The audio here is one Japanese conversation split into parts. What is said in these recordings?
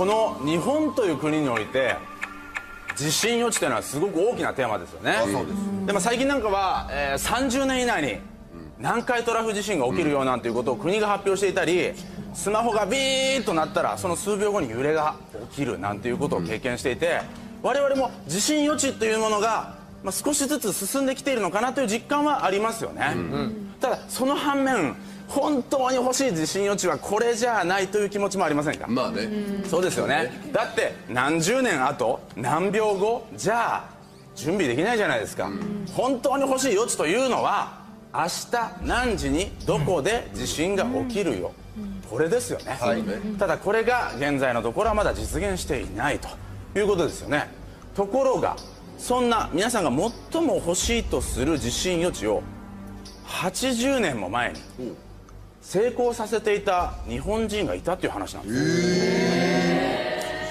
この日本という国において地震予知というのはすごく大きなテーマですよね。でも最近なんかは、30年以内に南海トラフ地震が起きるよなんていうことを国が発表していたり、スマホがビーッと鳴ったらその数秒後に揺れが起きるなんていうことを経験していて、我々も地震予知というものが、少しずつ進んできているのかなという実感はありますよね。ただその反面、本当に欲しい地震予知はこれじゃないという気持ちもありませんか。 まあね、 そうですよね。だって何十年後何秒後じゃあ準備できないじゃないですか。本当に欲しい予知というのは明日何時にどこで地震が起きるよ、これですよね。ただこれが現在のところはまだ実現していないということですよね。ところがそんな皆さんが最も欲しいとする地震予知を80年も前に成功させていた日本人がいたという話なんです。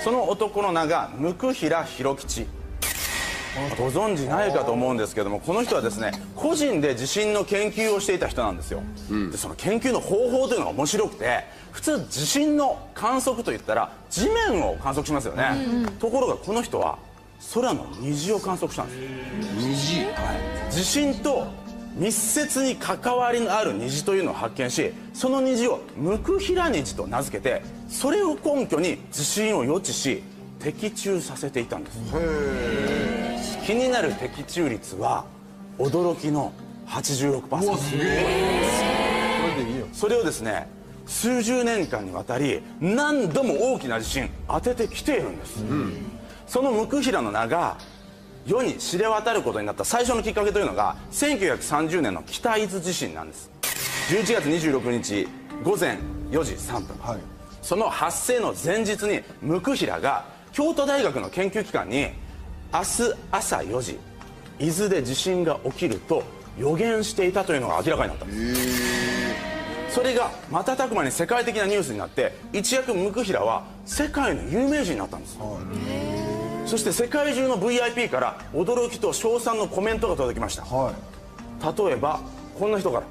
その男の名が椋平弘吉。ご存知ないかと思うんですけども、この人はですね、個人で地震の研究をしていた人なんですよ。でその研究の方法というのが面白くて、普通地震の観測といったら地面を観測しますよね。ところがこの人は空の虹を観測したんです。 虹、 地震と密接に関わりのある虹というのを発見し、その虹を椋平虹と名付けて、それを根拠に地震を予知し的中させていたんです。気になる的中率は驚きの 86%。 すげえ。 それをですね、数十年間にわたり何度も大きな地震当ててきているんです。その椋平の名が世に知れ渡ることになった最初のきっかけというのが1930年の北伊豆地震なんです。11月26日午前4時3分、その発生の前日に椋平が京都大学の研究機関に明日朝4時伊豆で地震が起きると予言していたというのが明らかになったんです。それが瞬く間に世界的なニュースになって、一躍椋平は世界の有名人になったんです。そして世界中の VIP から驚きと称賛のコメントが届きました。例えばこんな人から。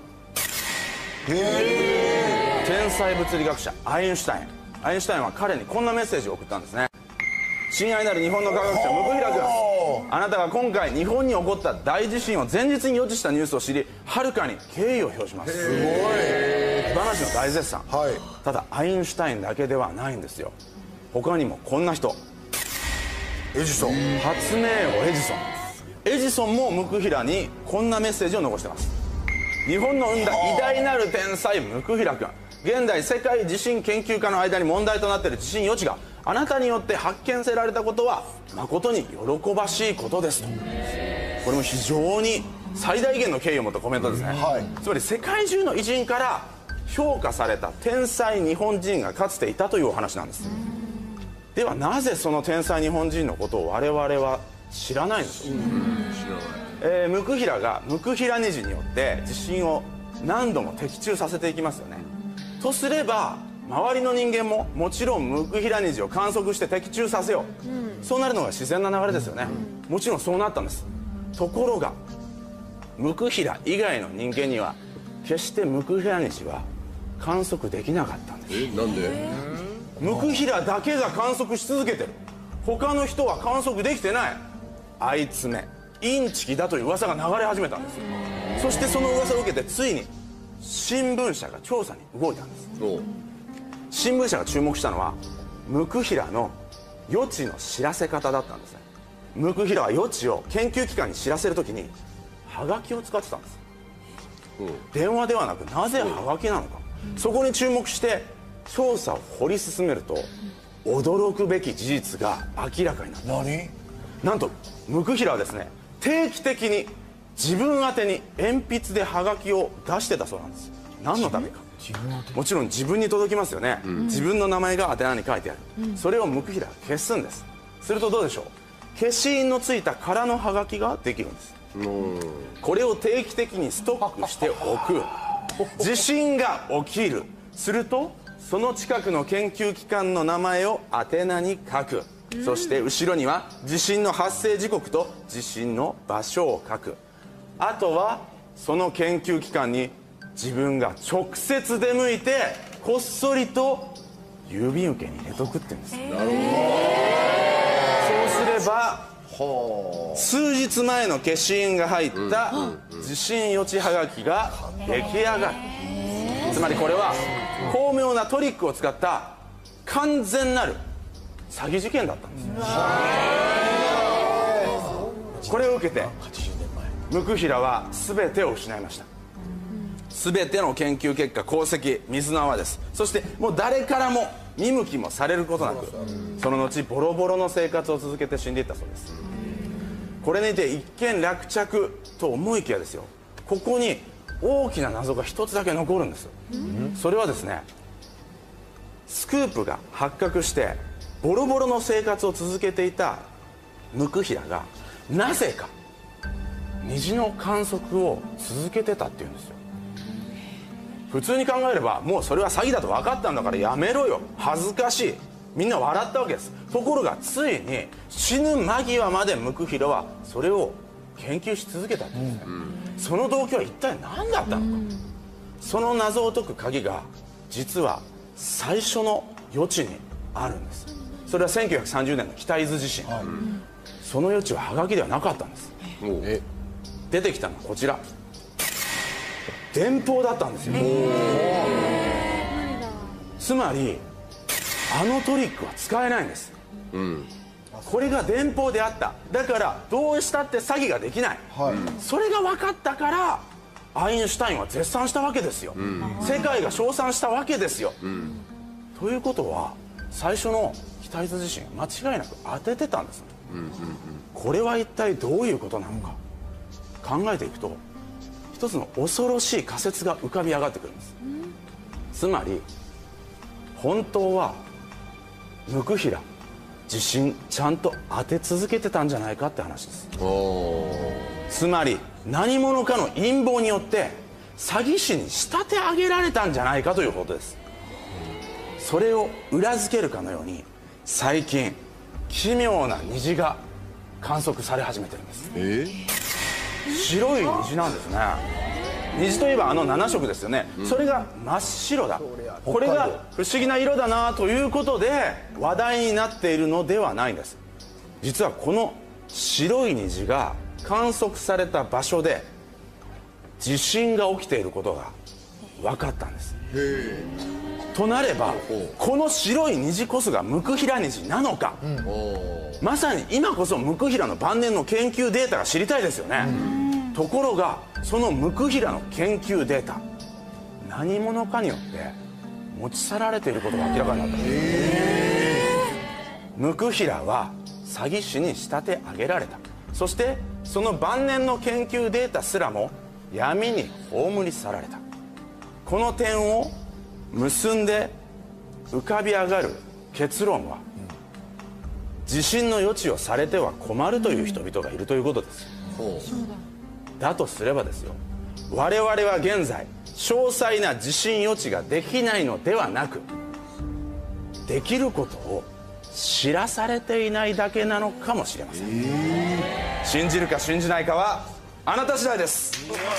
天才物理学者アインシュタインは彼にこんなメッセージを送ったんですね。親愛なる日本の科学者椋平君、あなたが今回日本に起こった大地震を前日に予知したニュースを知り、はるかに敬意を表します。すごい話の大絶賛。ただアインシュタインだけではないんですよ。他にもこんな人、エジソン、発明王エジソンも椋平にこんなメッセージを残してます。日本の生んだ偉大なる天才椋平君、現代世界地震研究家の間に問題となっている地震予知があなたによって発見せられたことは誠に喜ばしいことですと。これも非常に最大限の敬意を持ったコメントですね。つまり世界中の偉人から評価された天才日本人がかつていたというお話なんです。ではなぜその天才日本人のことを我々は知らないんでしょうか。椋平が椋平虹によって地震を何度も的中させていきますよね。とすれば周りの人間ももちろん椋平虹を観測して的中させよう、そうなるのが自然な流れですよね。もちろんそうなったんです。ところが椋平以外の人間には決して椋平虹は観測できなかったんです。 なんで？ 椋平だけが観測し続けてる、他の人は観測できてない。あいつめインチキだという噂が流れ始めたんですよ。そしてその噂を受けてついに新聞社が調査に動いたんです。新聞社が注目したのは椋平の予知の知らせ方だったんですね。椋平は予知を研究機関に知らせるときにハガキを使ってたんです。電話ではなくなぜハガキなのか、そこに注目して調査を掘り進めると驚くべき事実が明らかになった。なんと椋平はですね、定期的に自分宛てに鉛筆でハガキを出してたそうなんです。何のためか、もちろん自分に届きますよね。自分の名前が宛名に書いてある、それを椋平は消すんです。するとどうでしょう、消し印のついた空のハガキができるんです。これを定期的にストックしておく。地震が起きる、するとその近くの研究機関の名前を宛名に書く。そして後ろには地震の発生時刻と地震の場所を書く。あとはその研究機関に自分が直接出向いてこっそりと郵便受けに入れとくって言うんです。そうすれば数日前の消印が入った地震予知はがきが出来上がる。つまりこれは巧妙なトリックを使った完全なる詐欺事件だったんです。これを受けて椋平は全てを失いました。全ての研究結果功績水の泡です。そしてもう誰からも見向きもされることなく、その後ボロボロの生活を続けて死んでいったそうです。これにて一件落着と思いきやですよ、ここに大きな謎が一つだけ残るんです。それはですね、スクープが発覚してボロボロの生活を続けていた椋平がなぜか虹の観測を続けてたっていうんですよ。普通に考えればもうそれは詐欺だと分かったんだからやめろよ、恥ずかしい、みんな笑ったわけです。ところがついに死ぬ間際まで椋平はそれを研究し続けたっていうんですね。その動機は一体何だったのか。その謎を解く鍵が実は最初の予知にあるんです。それは1930年の北伊豆地震、その予知はハガキではなかったんです。出てきたのはこちら、電報だったんですよ。つまりあのトリックは使えないんです。これが電報であった。だからどうしたって詐欺ができない、それが分かったからアインシュタインは絶賛したわけですよ。世界が称賛したわけですよ。ということは最初の北伊豆地震間違いなく当ててたんです。これは一体どういうことなのか考えていくと、一つの恐ろしい仮説が浮かび上がってくるんです。つまり本当は椋平地震ちゃんと当て続けてたんじゃないかって話です。つまり何者かの陰謀によって詐欺師に仕立て上げられたんじゃないかということです。それを裏付けるかのように最近奇妙な虹が観測され始めてるんです。白い虹なんですね。虹といえばあの7色ですよね。それが真っ白だ、これが不思議な色だなということで話題になっているのではないんです。実はこの白い虹が観測された場所で地震が起きていることが分かったんです。となればこの白い虹こそが椋平虹なのか、まさに今こそ椋平の晩年の研究データが知りたいですよね。ところがその椋平の研究データ、何者かによって持ち去られていることが明らかになったんです。椋平は詐欺師に仕立て上げられた。そしてその晩年の研究データすらも闇に葬り去られた。この点を結んで浮かび上がる結論は、地震の予知をされては困るという人々がいるということです。だとすればですよ、我々は現在詳細な地震予知ができないのではなく、できることを知らされていないだけなのかもしれません。信じるか信じないかはあなた次第です。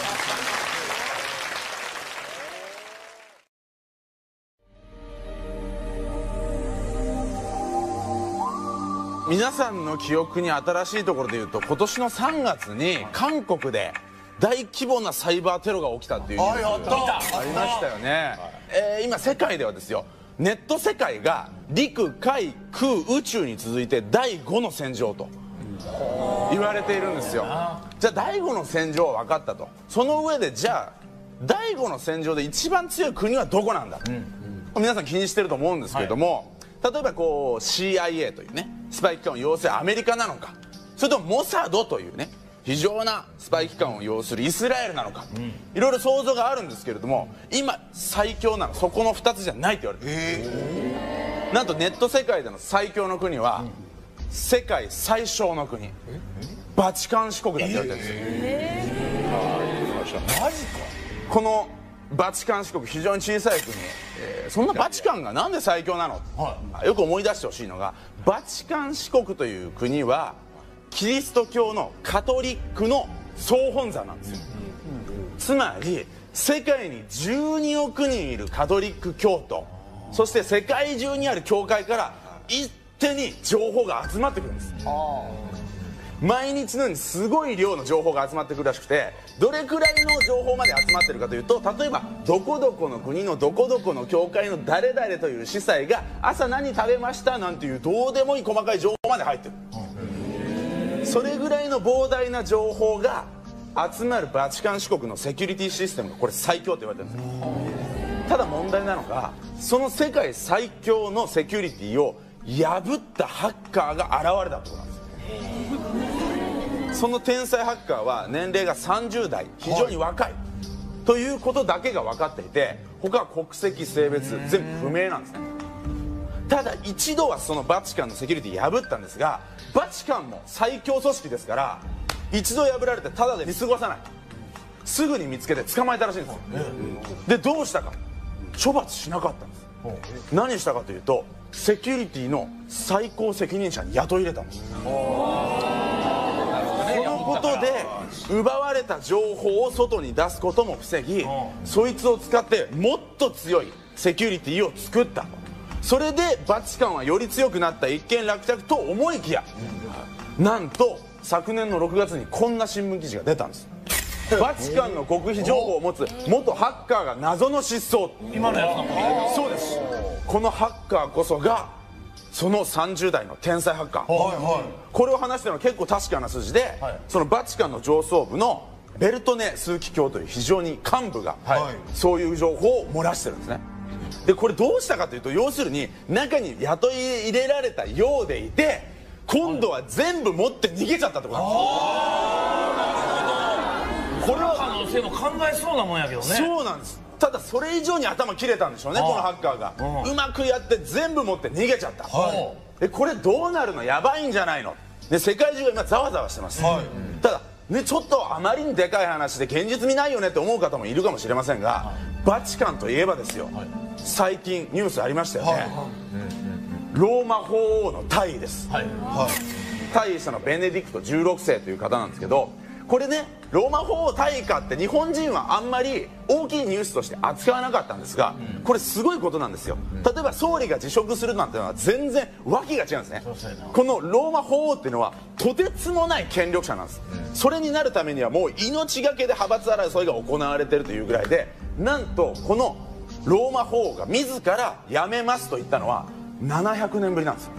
皆さんの記憶に新しいところで言うと、今年の3月に韓国で大規模なサイバーテロが起きたっていうニュースがありましたよね。今世界ではですよ、ネット世界が陸海空宇宙に続いて第5の戦場と言われているんですよ。じゃあ第5の戦場は分かったと。その上でじゃあ第5の戦場で一番強い国はどこなんだと、皆さん気にしてると思うんですけれども、例えばこう CIA というねスパイ機関を要するアメリカなのか、それともモサドというね非常なスパイ機関を要するイスラエルなのか、いろいろ想像があるんですけれども、今最強なのそこの2つじゃないって言われてる。なんとネット世界での最強の国は、世界最小の国バチカン市国だって言われてるんですよ。マジか。このバチカン市国非常に小さい国、そんなバチカンがなんで最強なの、よく思い出してほしいのが、バチカン市国という国はキリスト教のカトリックの総本山なんですよ。つまり世界に12億人いるカトリック教徒そして世界中にある教会から一手に情報が集まってくるんです。毎日のようにすごい量の情報が集まってくるらしくて、どれくらいの情報まで集まってるかというと、例えばどこどこの国のどこどこの教会の誰々という司祭が朝何食べましたなんていうどうでもいい細かい情報まで入ってる。それぐらいの膨大な情報が集まるバチカン市国のセキュリティシステムがこれ最強って言われてるんですよ。ただ問題なのが、その世界最強のセキュリティを破ったハッカーが現れたってことなんです。その天才ハッカーは年齢が30代、非常に若いということだけが分かっていて、他は国籍性別全部不明なんですね。ただ一度はそのバチカンのセキュリティ破ったんですが、バチカンも最強組織ですから、一度破られてただで見過ごさない、すぐに見つけて捕まえたらしいんですよ。でどうしたか、処罰しなかったんです。何したかというと、セキュリティの最高責任者に雇い入れたんです。そのことで奪われた情報を外に出すことも防ぎ、そいつを使ってもっと強いセキュリティを作った。それでバチカンはより強くなった、一件落着と思いきや、なんと昨年の6月にこんな新聞記事が出たんです。バチカンの極秘情報を持つ元ハッカーが謎の失踪。 今のやつなんか。 そうです。このハッカーこそがその30代の天才ハッカー、これを話してるのは結構確かな数字で、そのバチカンの上層部のベルトネ枢機卿という非常に幹部がそういう情報を漏らしてるんですね。でこれどうしたかというと、要するに中に雇い入れられたようでいて、今度は全部持って逃げちゃったってことなんです。これは可能性も考えそうなもんやけどね。 そうなんです。ただそれ以上に頭切れたんでしょうね、このハッカーが。うまくやって全部持って逃げちゃった。でこれどうなるの、やばいんじゃないの。で世界中が今ざわざわしてます。ただね、ちょっとあまりにでかい話で現実味ないよねって思う方もいるかもしれませんが、バチカンといえばですよ、最近ニュースありましたよね。ローマ法王の退位です。退位したのはベネディクト16世という方なんですけど、これね、ローマ法王退位かって日本人はあんまり大きいニュースとして扱わなかったんですが、これすごいことなんですよ。例えば総理が辞職するなんてのは全然訳が違うんですね。このローマ法王っていうのはとてつもない権力者なんです。それになるためにはもう命がけで派閥争いが行われているというぐらいで、なんとこのローマ法王が自ら辞めますと言ったのは700年ぶりなんですよ。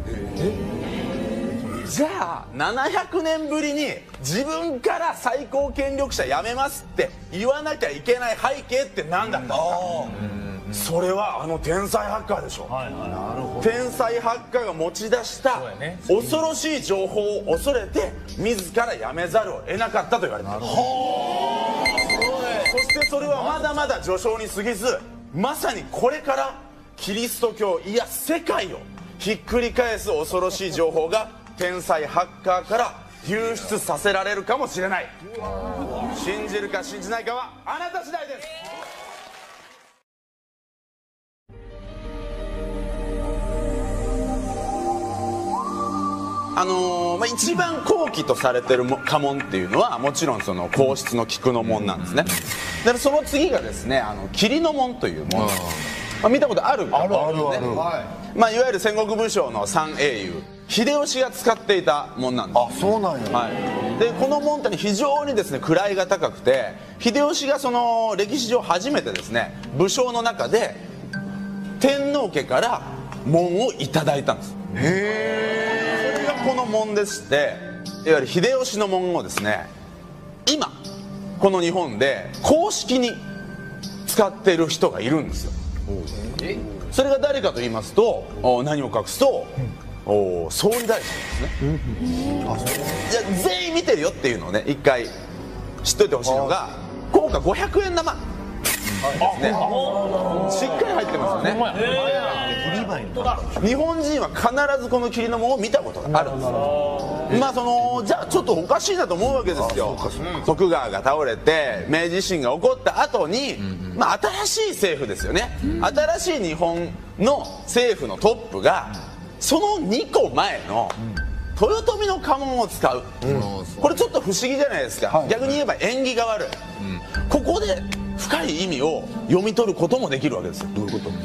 じゃあ700年ぶりに自分から最高権力者辞めますって言わなきゃいけない背景って何だったのか。それはあの天才ハッカーでしょ。天才ハッカーが持ち出した恐ろしい情報を恐れて自ら辞めざるを得なかったと言われている。そしてそれはまだまだ序章に過ぎず、まさにこれからキリスト教、いや世界をひっくり返す恐ろしい情報が天才ハッカーから流出させられるかもしれない。信じるか信じないかはあなた次第です。一番高貴とされてる家紋っていうのはもちろんその皇室の菊の紋なんですね。でその次がですね、桐の紋という紋、見たことあるかもね。いわゆる戦国武将の三英雄秀吉が使っていた紋なんです。 あ、そうなんや。 でこの紋って非常にですね位が高くて、秀吉がその歴史上初めてですね武将の中で天皇家から紋をいただいたんです。それがこの紋でして、いわゆる秀吉の紋をですね今この日本で公式に使っている人がいるんですよ。それが誰かと言いますと、何を隠すと総理大臣ですね。じゃあ全員見てるよっていうのをね一回知っといてほしいのが、硬貨500円玉ですね。しっかり入ってますよね。日本人は必ずこの桐の紋を見たことがあるんですよ。じゃあちょっとおかしいなと思うわけですよ。徳川が倒れて明治維新が起こった後に、新しい政府ですよね。新しい日本の政府のトップがその2個前の豊臣の家紋を使う、これちょっと不思議じゃないですか。逆に言えば縁起が悪い。ここで深い意味を読み取ることもできるわけですよ。どういうこと？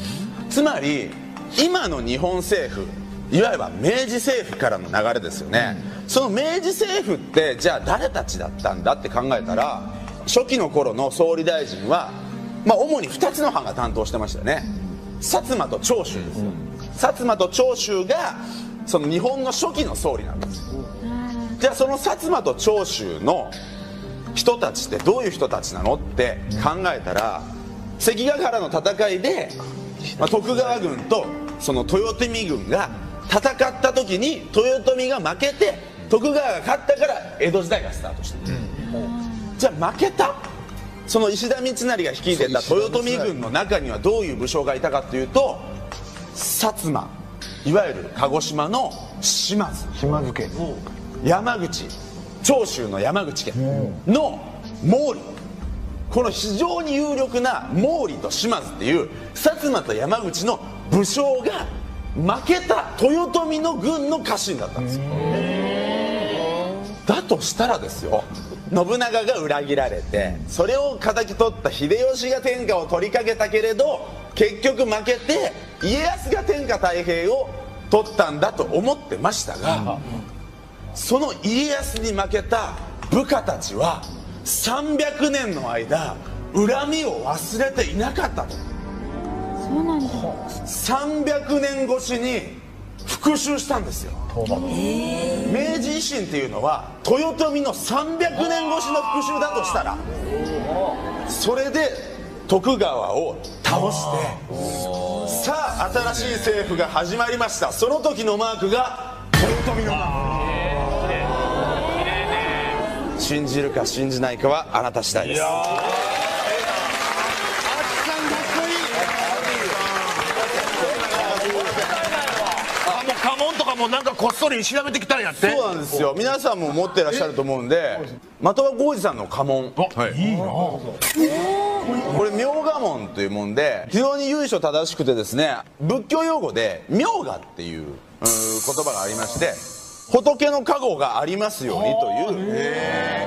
つまり今の日本政府、いわゆる明治政府からの流れですよね。その明治政府ってじゃあ誰たちだったんだって考えたら、初期の頃の総理大臣は、主に2つの派が担当してましたよね。薩摩と長州ですよ。薩摩と長州がその日本の初期の総理なんです。じゃあその薩摩と長州の人たちってどういう人たちなのって考えたら、関ヶ原の戦いで、徳川軍とその豊臣軍が戦った時に豊臣が負けて徳川が勝ったから江戸時代がスタートした、じゃあ負けたその石田三成が率いてた豊臣軍の中にはどういう武将がいたかというと、薩摩、いわゆる鹿児島の島津家、山口、長州の山口家の毛利、この非常に有力な毛利と島津っていう薩摩と山口の武将が負けた豊臣の軍の家臣だったんですよ。だとしたらですよ、信長が裏切られてそれを敵取った秀吉が天下を取りかけたけれど結局負けて家康が天下太平を取ったんだと思ってましたが、その家康に負けた部下たちは300年の間恨みを忘れていなかったと。 そうなんだ。 300年越しに復讐したんですよ。明治維新っていうのは豊臣の300年越しの復讐だとしたら、それで徳川を倒してさあ新しい政府が始まりました。その時のマークが豊臣のマーク。信じるか信じないかはあなた次第です。 家紋とかもなんかこっそり調べてきたんやって。 そうなんですよ。皆さんも持ってらっしゃると思うんで、的場浩司さんの家紋、 いいな。 これ明賀紋というもんで非常に由緒正しくてですね、仏教用語で明賀っていう言葉がありまして、仏の加護がありますようにという、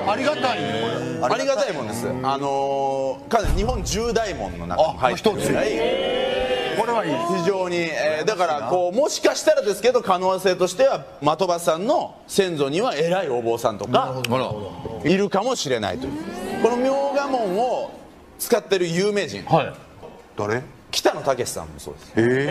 ありがたい。 ありがたいもんです。かなり日本10大門の中に入ってるぐらい、 これはいい。 非常に、だからこうもしかしたらですけど可能性としては的場さんの先祖には偉いお坊さんとかいるかもしれないという。この明賀紋を使ってる有名人、 はい。 誰？ 北野武さんもそうです。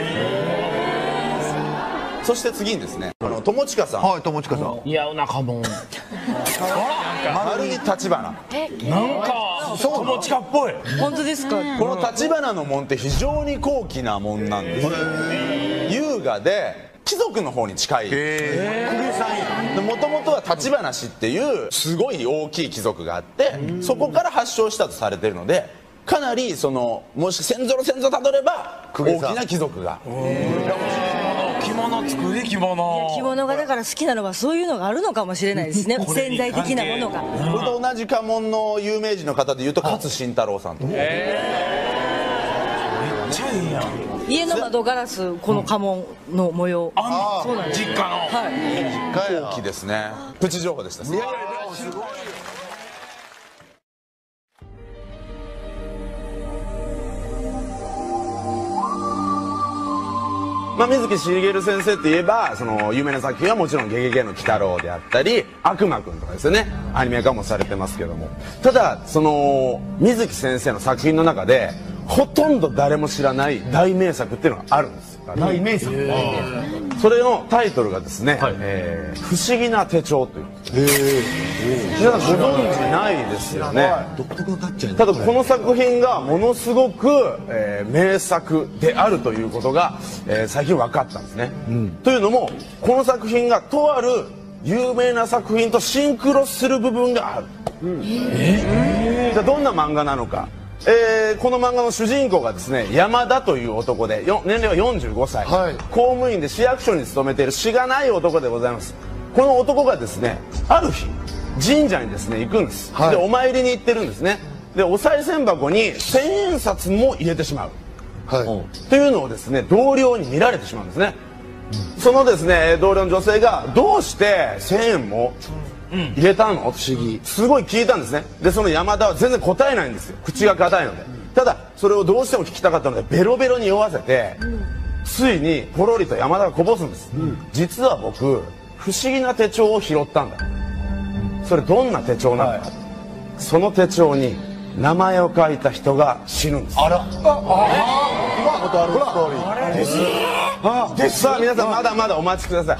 そして次にですね、友近さん、 はい、友近さん。 似合うな家紋。 丸に立花。 なんか友近っぽい。 本当ですか。 この立花の門って非常に高貴な門なんです。優雅で貴族の方に近い。もともとは立花氏っていうすごい大きい貴族があって、そこから発祥したとされているので、かなりそのもし先祖の先祖たどれば大きな貴族が。 着物作り着物。 着物がだから好きなのはそういうのがあるのかもしれないですね。潜在的なものが。 これと同じ家紋の有名人の方でいうと勝新太郎さんとか。 めっちゃいいやん。 家の窓ガラスこの家紋の模様。そうなんです。 実家の。 はい。 高貴ですね。プチ情報でした。 すごい。 水木しげる先生って言えばその有名な作品はもちろん「ゲゲゲの鬼太郎」であったり「悪魔くん」とかですよね、アニメ化もされてますけども、ただその水木先生の作品の中でほとんど誰も知らない大名作っていうのがあるんですよ。 大名作。 それのタイトルがですね「不思議な手帳」という。皆さんご存知ないですよね。 独特のタッチやね。 ただこの作品がものすごく、名作であるということが、最近分かったんですね。というのもこの作品がとある有名な作品とシンクロする部分がある。じゃあどんな漫画なのか。この漫画の主人公がですね、山田という男で年齢は45歳、公務員で市役所に勤めているしがない男でございます。この男がですね、ある日神社にですね行くんです、でお参りに行ってるんですね。でお賽銭箱に千円札も入れてしまう、というのをですね同僚に見られてしまうんですね。そのですね同僚の女性がどうして1000円も入れたの、不思議、すごい聞いたんですね。でその山田は全然答えないんですよ、口が硬いので。ただそれをどうしても聞きたかったのでベロベロに酔わせてついにポロリと山田がこぼすんです、実は僕不思議な手帳を拾ったんだ。それどんな手帳なのか、その手帳に名前を書いた人が死ぬんです。 あら。聞いたことあるストーリー。 です。さあ皆さんまだまだお待ちください。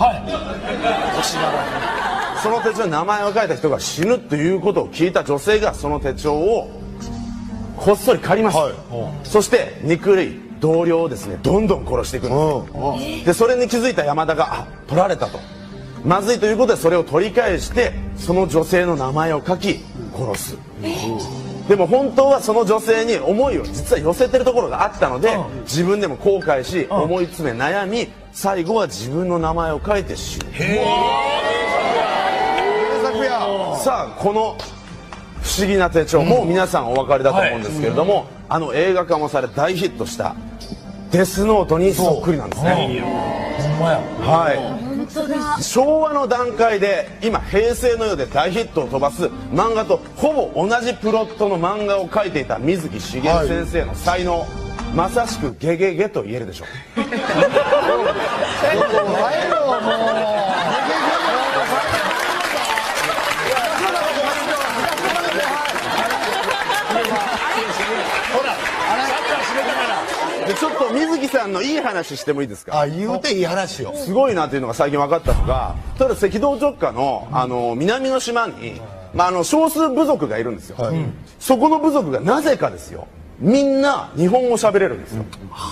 その手帳に名前を書いた人が死ぬということを聞いた女性がその手帳をこっそり借ります、そして憎い同僚をですねどんどん殺していくんです、でそれに気づいた山田が取られたとまずいということでそれを取り返してその女性の名前を書き殺す、でも本当はその女性に思いを実は寄せてるところがあったので、自分でも後悔し思い詰め悩み最後は自分の名前を書いて死ぬ。さあこの不思議な手帳、もう皆さんお分かりだと思うんですけれども、映画化もされ大ヒットしたデスノートにそっくりなんですね。昭和の段階で今平成の世で大ヒットを飛ばす漫画とほぼ同じプロットの漫画を描いていた水木しげる先生の才能、まさしくゲゲゲと言えるでしょう。でちょっと水木さんのいい話してもいいですか。 あ、言うていい話を。 すごいなというのが最近分かったのが、例えば赤道直下の南の島に、少数部族がいるんですよ、そこの部族がなぜかですよみんな日本語喋れるんですよ、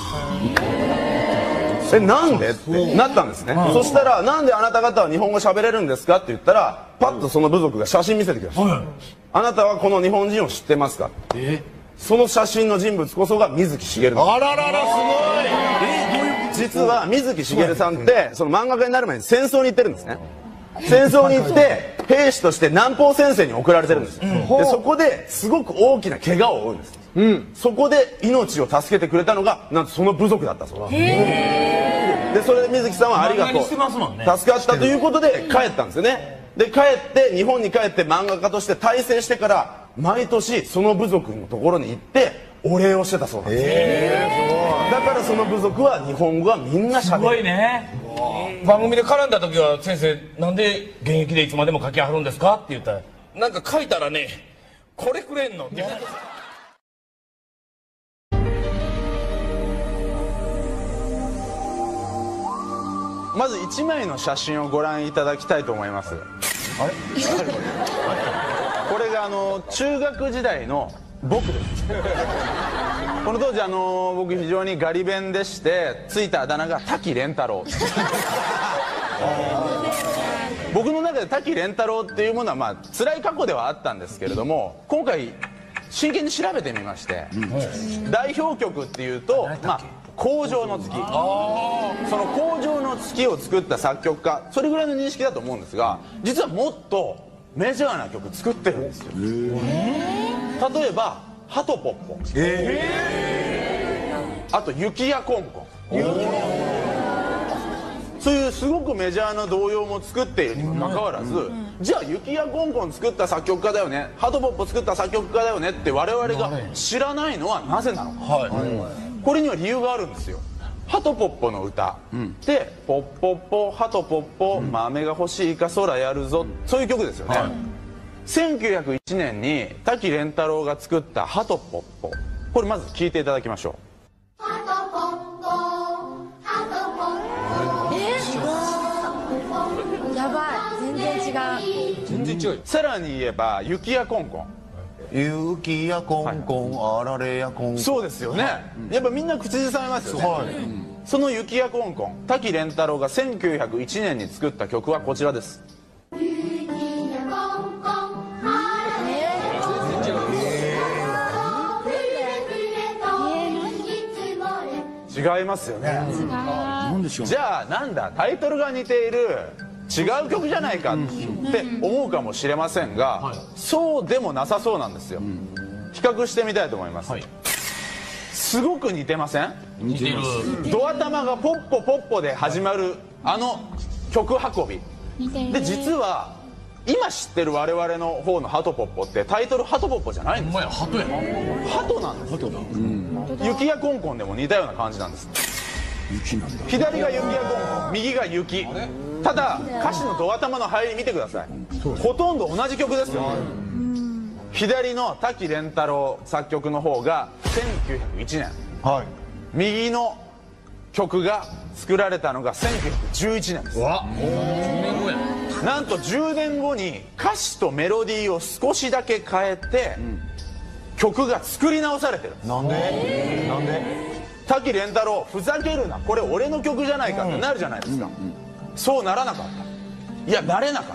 なんでってなったんですね、そしたらなんであなた方は日本語喋れるんですかって言ったらパッとその部族が写真見せてきました、あなたはこの日本人を知ってますか、その写真の人物こそが水木しげるなんです。 あらららすごい。実は水木しげるさんってその漫画家になる前に戦争に行ってるんですね。戦争に行って兵士として南方戦線に送られてるんですよ、でそこですごく大きな怪我を負うんです、そこで命を助けてくれたのがなんとその部族だったそうです。でそれで水木さんはありがとう、助かったということで帰ったんですよね。で帰って日本に帰って漫画家として大成してから毎年その部族のところに行ってお礼をしてたそうなんです。だからその部族は日本語はみんなしゃべる。すごいね。 番組で絡んだ時は先生なんで現役でいつまでも書きはるんですかって言ったらなんか書いたらねこれくれんのって言って。 まず1枚の写真をご覧いただきたいと思います。あれこれが中学時代の僕です。この当時僕非常にガリ勉でしてついたあだ名が滝廉太郎。僕の中で滝廉太郎っていうものは辛い過去ではあったんですけれども、今回真剣に調べてみまして、代表曲っていうと荒城の月、その荒城の月を作った作曲家、それぐらいの認識だと思うんですが、実はもっとメジャーな曲作ってるんですよ。例えばハトポッポ、あと雪やコンコン、そういうすごくメジャーな童謡も作っているにもかかわらず、じゃあ雪やコンコン作った作曲家だよね、ハトポッポ作った作曲家だよねって我々が知らないのはなぜなのか、これには理由があるんですよ。ハトポッポの歌で「ポッポッポハトポッポ豆が欲しいか空やるぞ」、そういう曲ですよね。1901年に滝廉太郎が作った「ハトポッポ」、これまず聴いていただきましょう。 やばい、全然違う。 さらに言えば雪やコンコン、 雪やコンコン、あられやコンコン。 そうですよね、やっぱみんな口ずさめますよね、その雪やコンコン、滝廉太郎が1901年に作った曲はこちらです。違いますよね。じゃあなんだ、タイトルが似ている違う曲じゃないかって思うかもしれませんが、そうでもなさそうなんですよ。比較してみたいと思います。すごく似てません？ 似てる。 ドア玉がポッポポッポで始まる曲運びで、実は今知ってる我々の方のハトポッポってタイトルハトポッポじゃないんですよ。 ハトや。 ハトなんですよ。雪やコンコンでも似たような感じなんです。 左が雪やゴン、右が雪。ただ歌詞のド頭の入り見てください。ほとんど同じ曲ですよ。左の滝廉太郎作曲の方が1901年、 はい。 右の曲が作られたのが1911年です。なんと10年後に歌詞とメロディーを少しだけ変えて曲が作り直されてるんです。 なんで？なんで？ 滝廉太郎、ふざけるな、これ俺の曲じゃないかってなるじゃないですか。そうならなかった。いや、なれなかった。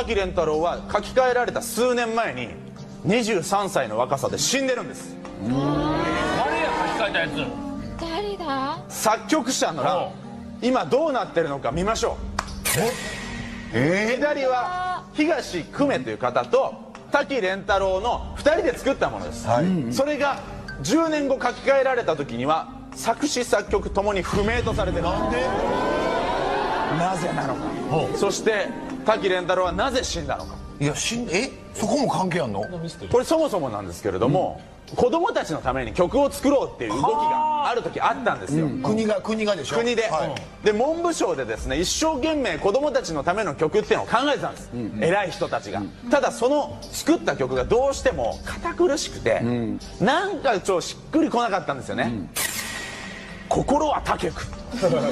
滝廉太郎は書き換えられた数年前に23歳の若さで死んでるんです。 誰や書き換えたやつ。 誰だ？ 作曲者の欄、今どうなってるのか見ましょう。左は東久米という方と滝廉太郎の2人で作ったものです、それが10年後書き換えられた時には作詞作曲ともに不明とされてる。なんで？なぜなのか。そして滝廉太郎はなぜ死んだのか。 いや、そこも関係あんの？ これそもそもなんですけれども、子供たちのために曲を作ろうっていう動きがある時あったんですよ。 国がでしょ。 国で、 はい、 で文部省でですね、一生懸命子供たちのための曲っていうのを考えてたんです、偉い人たちが、ただその作った曲がどうしても堅苦しくて、なんかしっくりこなかったんですよね、心は武く幼稚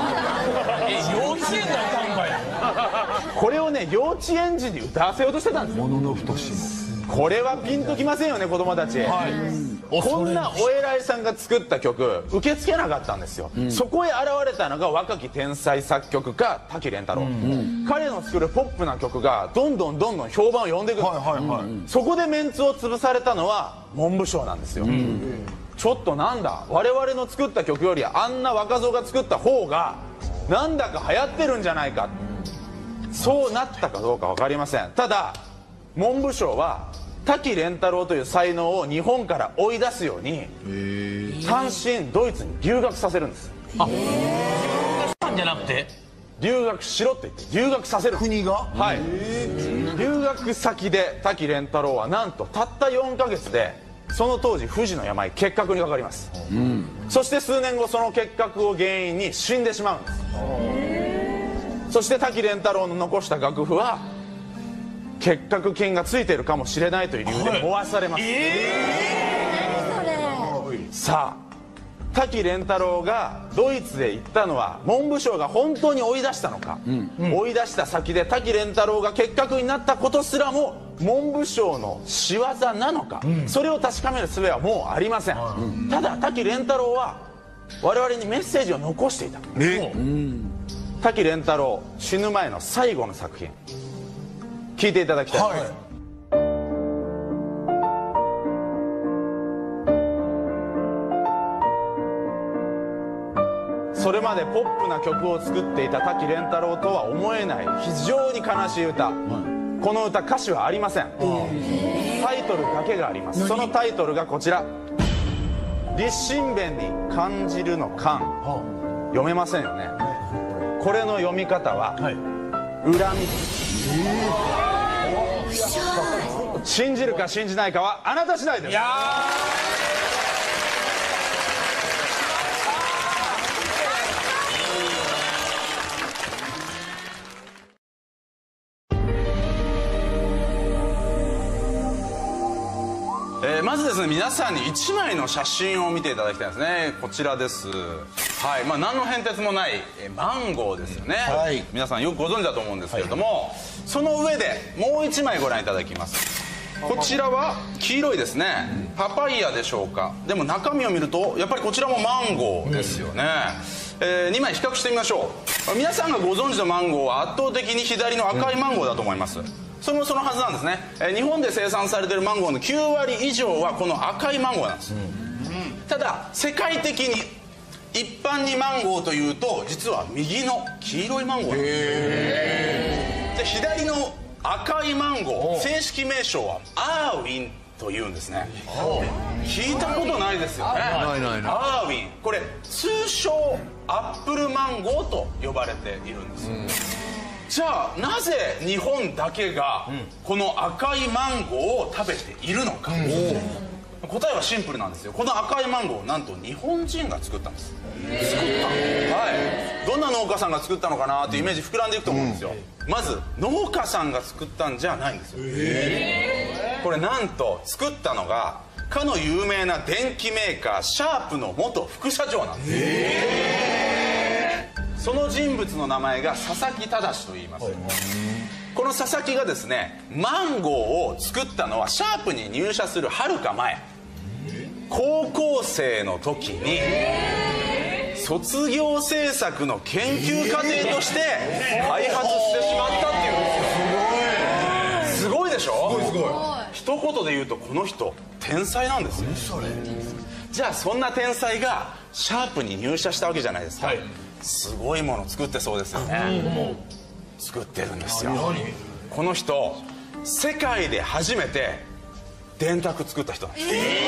園の歌かや。 これをね、幼稚園児に歌わせようとしてたんですよ。 物の太しこれはピンときませんよね、子供たち、こんなお偉いさんが作った曲受け付けなかったんですよ、そこへ現れたのが若き天才作曲家滝廉太郎、彼の作るポップな曲がどんどん評判を呼んでいく、そこでメンツを潰されたのは文部省なんですよ、ちょっとなんだ、我々の作った曲よりあんな若造が作った方がなんだか流行ってるんじゃないか、そうなったかどうか分かりません。ただ文部省は滝廉太郎という才能を日本から追い出すように単身ドイツに留学させるんです。 じゃなくて留学しろって言って留学させる。 国が？ はい。留学先で滝廉太郎はなんとたった4ヶ月でその当時不治の病結核にかかります、そして数年後その結核を原因に死んでしまうんです。そして滝廉太郎の残した楽譜は結核菌がついているかもしれないという理由で壊されます、さあ滝廉太郎がドイツへ行ったのは文部省が本当に追い出したのか、追い出した先で滝廉太郎が結核になったことすらも文部省の仕業なのか、それを確かめる術はもうありません、ただ滝廉太郎は我々にメッセージを残していた。滝廉太郎死ぬ前の最後の作品聞いていただきたいと思います、それまでポップな曲を作っていた滝廉太郎とは思えない非常に悲しい歌、この歌歌詞はありません、タイトルだけがあります。そのタイトルがこちら、立身弁に感じるの感、読めませんよね。これの読み方は、恨み、信じるか信じないかはあなた次第です。まずですね、皆さんに1枚の写真を見ていただきたいですね。こちらです。はい、何の変哲もないマンゴーですよね、皆さんよくご存知だと思うんですけれども、その上でもう1枚ご覧いただきます。こちらは黄色いですね、パパイヤでしょうか。でも中身を見るとやっぱりこちらもマンゴーですよね、2枚比較してみましょう。皆さんがご存知のマンゴーは圧倒的に左の赤いマンゴーだと思います。それもそのはずなんですね。日本で生産されているマンゴーの9割以上はこの赤いマンゴーなんです、ただ世界的に一般にマンゴーというと実は右の黄色いマンゴーなんです。で左の赤いマンゴー、正式名称はアーウィンというんですね。聞いたことないですよね。アーウィン、これ通称アップルマンゴーと呼ばれているんです、じゃあなぜ日本だけがこの赤いマンゴーを食べているのか、 答えはシンプルなんですよ。この赤いマンゴーをなんと日本人が作ったんです。はい。どんな農家さんが作ったのかなっていうイメージ膨らんでいくと思うんですよ。まず農家さんが作ったんじゃないんですよ。これなんと作ったのがかの有名な電機メーカーシャープの元副社長なんです。その人物の名前が佐々木正と言います。この佐々木がですねマンゴーを作ったのはシャープに入社するはるか前、高校生の時に卒業制作の研究課程として開発してしまったっていうんですよ。すごいでしょ。すごい。一言で言うとこの人天才なんですよ。じゃあそんな天才がシャープに入社したわけじゃないですか。すごいもの作ってそうですよね。作ってるんですよ。この人世界で初めて電卓作った人なんです。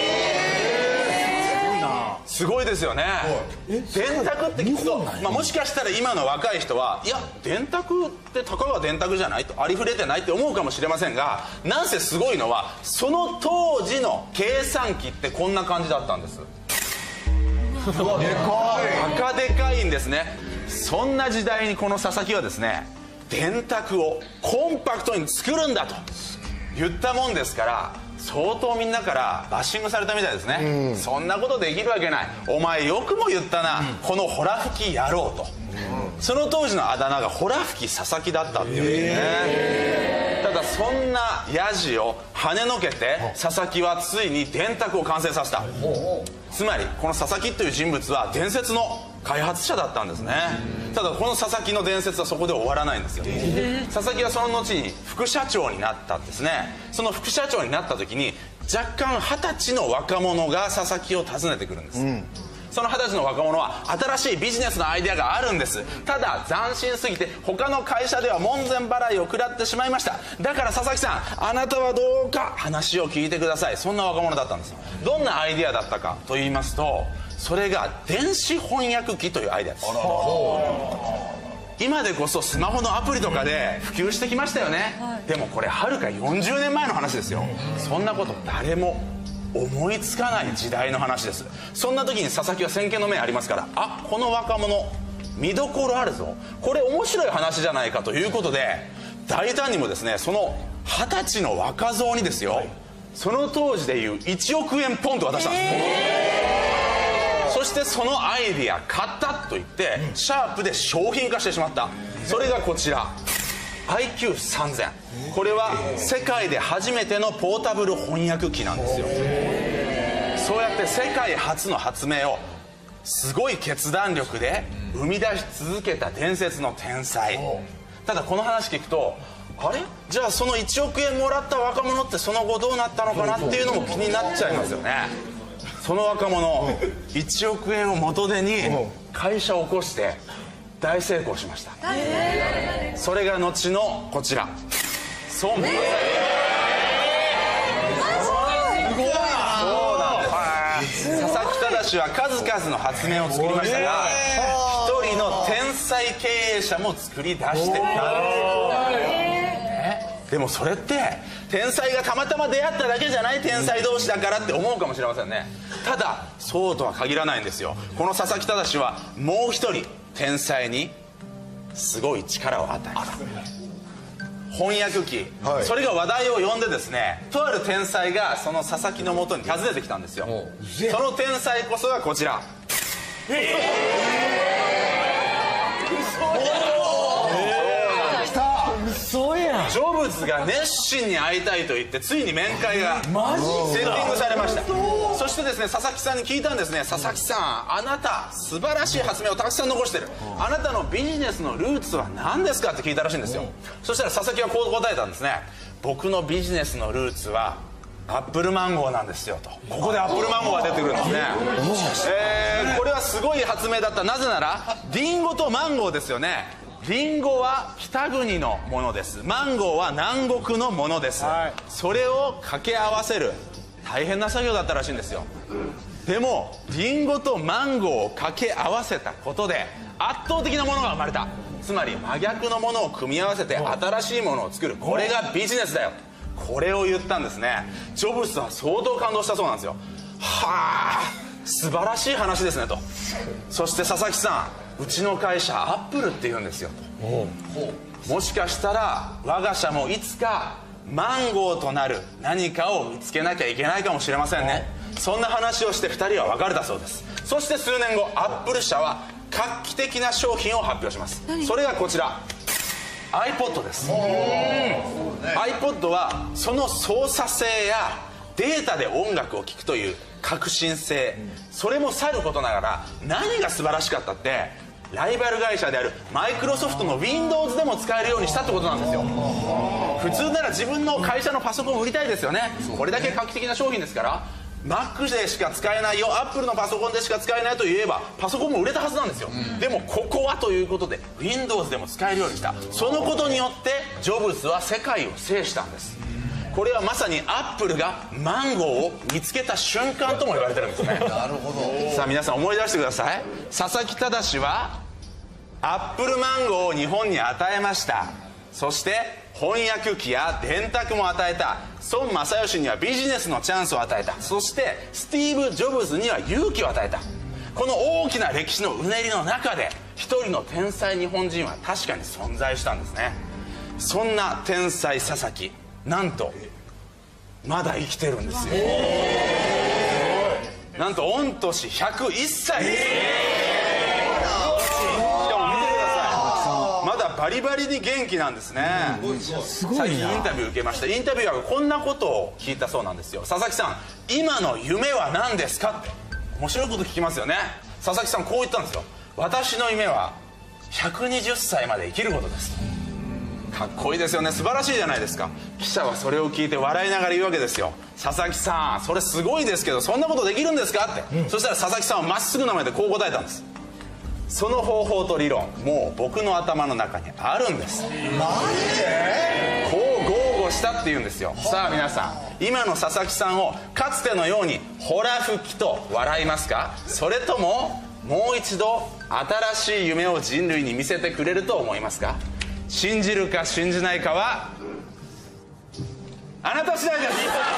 すごいですよね。電卓って聞くと、もしかしたら今の若い人はいや電卓ってたかが電卓じゃないとありふれてないって思うかもしれませんが、なんせすごいのはその当時の計算機ってこんな感じだったんです。でかい。バカでかいんですね。そんな時代にこの佐々木はですね電卓をコンパクトに作るんだと言ったもんですから相当みんなからバッシングされたみたいですね。そんなことできるわけない、お前よくも言ったな、このホラ吹き野郎と。その当時のあだ名がホラ吹き佐々木だったっていうんですね。ただそんなヤジを跳ねのけて佐々木はついに電卓を完成させた。つまりこの佐々木という人物は伝説の開発者だったんですね。ただこの佐々木の伝説はそこで終わらないんですよ。佐々木はその後に副社長になったんですね。その副社長になった時に若干20歳の若者が佐々木を訪ねてくるんです、その20歳の若者は新しいビジネスのアイデアがあるんです。ただ斬新すぎて他の会社では門前払いを食らってしまいました。だから佐々木さんあなたはどうか話を聞いてください。そんな若者だったんです。どんなアイデアだったかと言いますとそれが電子翻訳機というアイデアです。今でこそスマホのアプリとかで普及してきましたよね、でもこれはるか40年前の話ですよ。そんなこと誰も思いつかない時代の話です。そんな時に佐々木は先見の目ありますから、あ、この若者見どころあるぞ、これ面白い話じゃないかということで大胆にもですねその20歳の若造にですよ、その当時でいう1億円ポンと渡したんです、そしてそのアイディア買ったと言ってシャープで商品化してしまった。それがこちら IQ3000。 これは世界で初めてのポータブル翻訳機なんですよ。そうやって世界初の発明をすごい決断力で生み出し続けた伝説の天才。ただこの話聞くとあれじゃあその1億円もらった若者ってその後どうなったのかなっていうのも気になっちゃいますよね。その若者1億円を元手に会社を起こして大成功しました。それが後のこちら孫正義。そうなんです。佐々木正は数々の発明を作りましたが一人の天才経営者も作り出してたんです。でもそれって天才がたまたま出会っただけじゃない天才同士だからって思うかもしれませんね。ただそうとは限らないんですよ。この佐々木正はもう一人天才にすごい力を与えた翻訳機、それが話題を呼んでですね、とある天才がその佐々木のもとに訪ねてきたんですよ。その天才こそがこちらジョブズが熱心に会いたいと言ってついに面会がセッティングされました。そしてですね佐々木さんに聞いたんですね。佐々木さんあなた素晴らしい発明をたくさん残してる、あなたのビジネスのルーツは何ですかって聞いたらしいんですよ。そしたら佐々木はこう答えたんですね。僕のビジネスのルーツはアップルマンゴーなんですよと。ここでアップルマンゴーが出てくるんですね。これはすごい発明だった。なぜならリンゴとマンゴーですよね。リンゴは北国のものです。マンゴーは南国のものです、それを掛け合わせる大変な作業だったらしいんですよ。でもリンゴとマンゴーを掛け合わせたことで圧倒的なものが生まれた。つまり真逆のものを組み合わせて新しいものを作る、これがビジネスだよ。 これを言ったんですね。ジョブズは相当感動したそうなんですよ。はあ、素晴らしい話ですねと。そして佐々木さん、うちの会社アップルって言うんですよと。もしかしたら我が社もいつかマンゴーとなる何かを見つけなきゃいけないかもしれませんね。そんな話をして2人は別れたそうです。そして数年後、アップル社は画期的な商品を発表します。それがこちら、 iPod です。iPod はその操作性やデータで音楽を聴くという革新性、それもさることながら何が素晴らしかったって、ライバル会社であるマイクロソフトの Windows でも使えるようにしたってことなんですよ。普通なら自分の会社のパソコンを売りたいですよね。これだけ画期的な商品ですから、 Mac でしか使えないよ、 Apple のパソコンでしか使えないと言えばパソコンも売れたはずなんですよ。でもここはということで Windows でも使えるようにした。そのことによってジョブズは世界を制したんです。これはまさにアップルがマンゴーを見つけた瞬間とも言われてるんですね。なるほど。さあ皆さん思い出してください。佐々木正はアップルマンゴーを日本に与えました。そして翻訳機や電卓も与えた。孫正義にはビジネスのチャンスを与えた。そしてスティーブ・ジョブズには勇気を与えた。この大きな歴史のうねりの中で一人の天才日本人は確かに存在したんですね。そんな天才佐々木、なんとまだ生きてるんですよ。なんと御年101歳です。しかも見てください、まだバリバリに元気なんですね。最近インタビュー受けました。インタビュアーがこんなことを聞いたそうなんですよ。佐々木さん、今の夢は何ですかって。面白いこと聞きますよね。佐々木さんこう言ったんですよ。私の夢は120歳まで生きることです。かっこいいですよね。素晴らしいじゃないですか。記者はそれを聞いて笑いながら言うわけですよ。佐々木さん、それすごいですけどそんなことできるんですかって、そしたら佐々木さんはまっすぐな目でこう答えたんです。その方法と理論、もう僕の頭の中にあるんです。マジで？こう豪語したっていうんですよ。さあ皆さん、今の佐々木さんをかつてのようにほら吹きと笑いますか、それとももう一度新しい夢を人類に見せてくれると思いますか。信じるか信じないかはあなた次第です。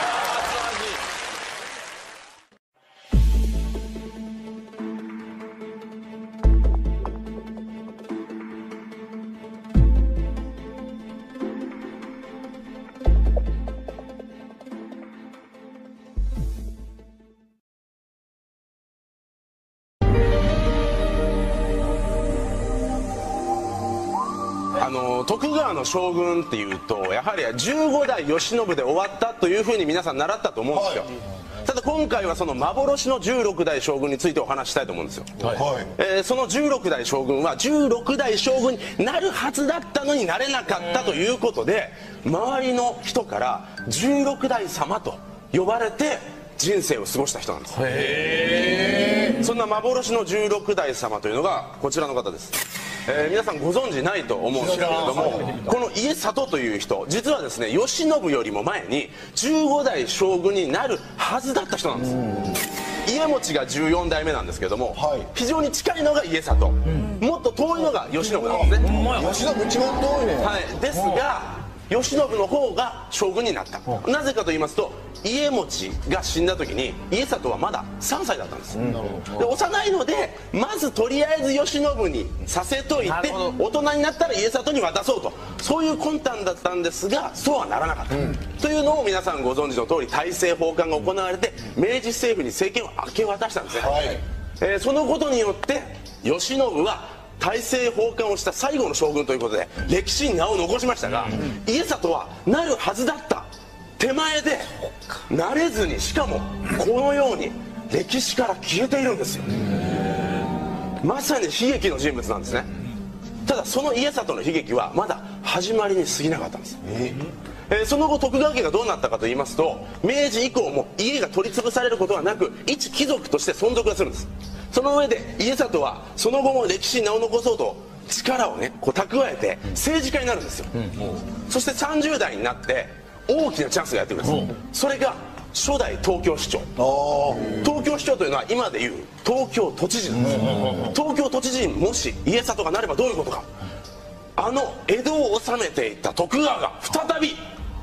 徳川の将軍っていうとやはり15代慶喜で終わったというふうに皆さん習ったと思うんですよ。ただ今回はその幻の16代将軍についてお話したいと思うんですよ。その16代将軍は16代将軍になるはずだったのになれなかったということで、周りの人から16代様と呼ばれて人生を過ごした人なんです。そんな幻の16代様というのがこちらの方です。皆さんご存知ないと思うんですけれども、この家里という人、実はですね慶喜よりも前に15代将軍になるはずだった人なんです。家持が14代目なんですけども、非常に近いのが家里、もっと遠いのが慶喜なんですね。 慶喜一番遠いね。 ですが慶喜の方が将軍になった。なぜかと言いますと、家持が死んだ時に家里はまだ3歳だったんです。で幼いのでまずとりあえず慶喜にさせといて大人になったら家里に渡そうと、そういう魂胆だったんですが、そうはならなかった、というのを皆さんご存知の通り大政奉還が行われて明治政府に政権を明け渡したんですね。そのことによって慶喜は大政奉還をした最後の将軍ということで歴史に名を残しましたが、家里はなるはずだった手前でなれずに、しかもこのように歴史から消えているんですよ。まさに悲劇の人物なんですね。ただその家里の悲劇はまだ始まりに過ぎなかったんです。その後徳川家がどうなったかと言いますと、明治以降も家が取り潰されることはなく一貴族として存続がするんです。その上で家里はその後も歴史に名を残そうと力をねこう蓄えて政治家になるんですよ。そして30代になって大きなチャンスがやってくるんです。それが初代東京市長。東京市長というのは今でいう東京都知事なんです。東京都知事にもし家里がなればどういうことか、あの江戸を治めていた徳川が再び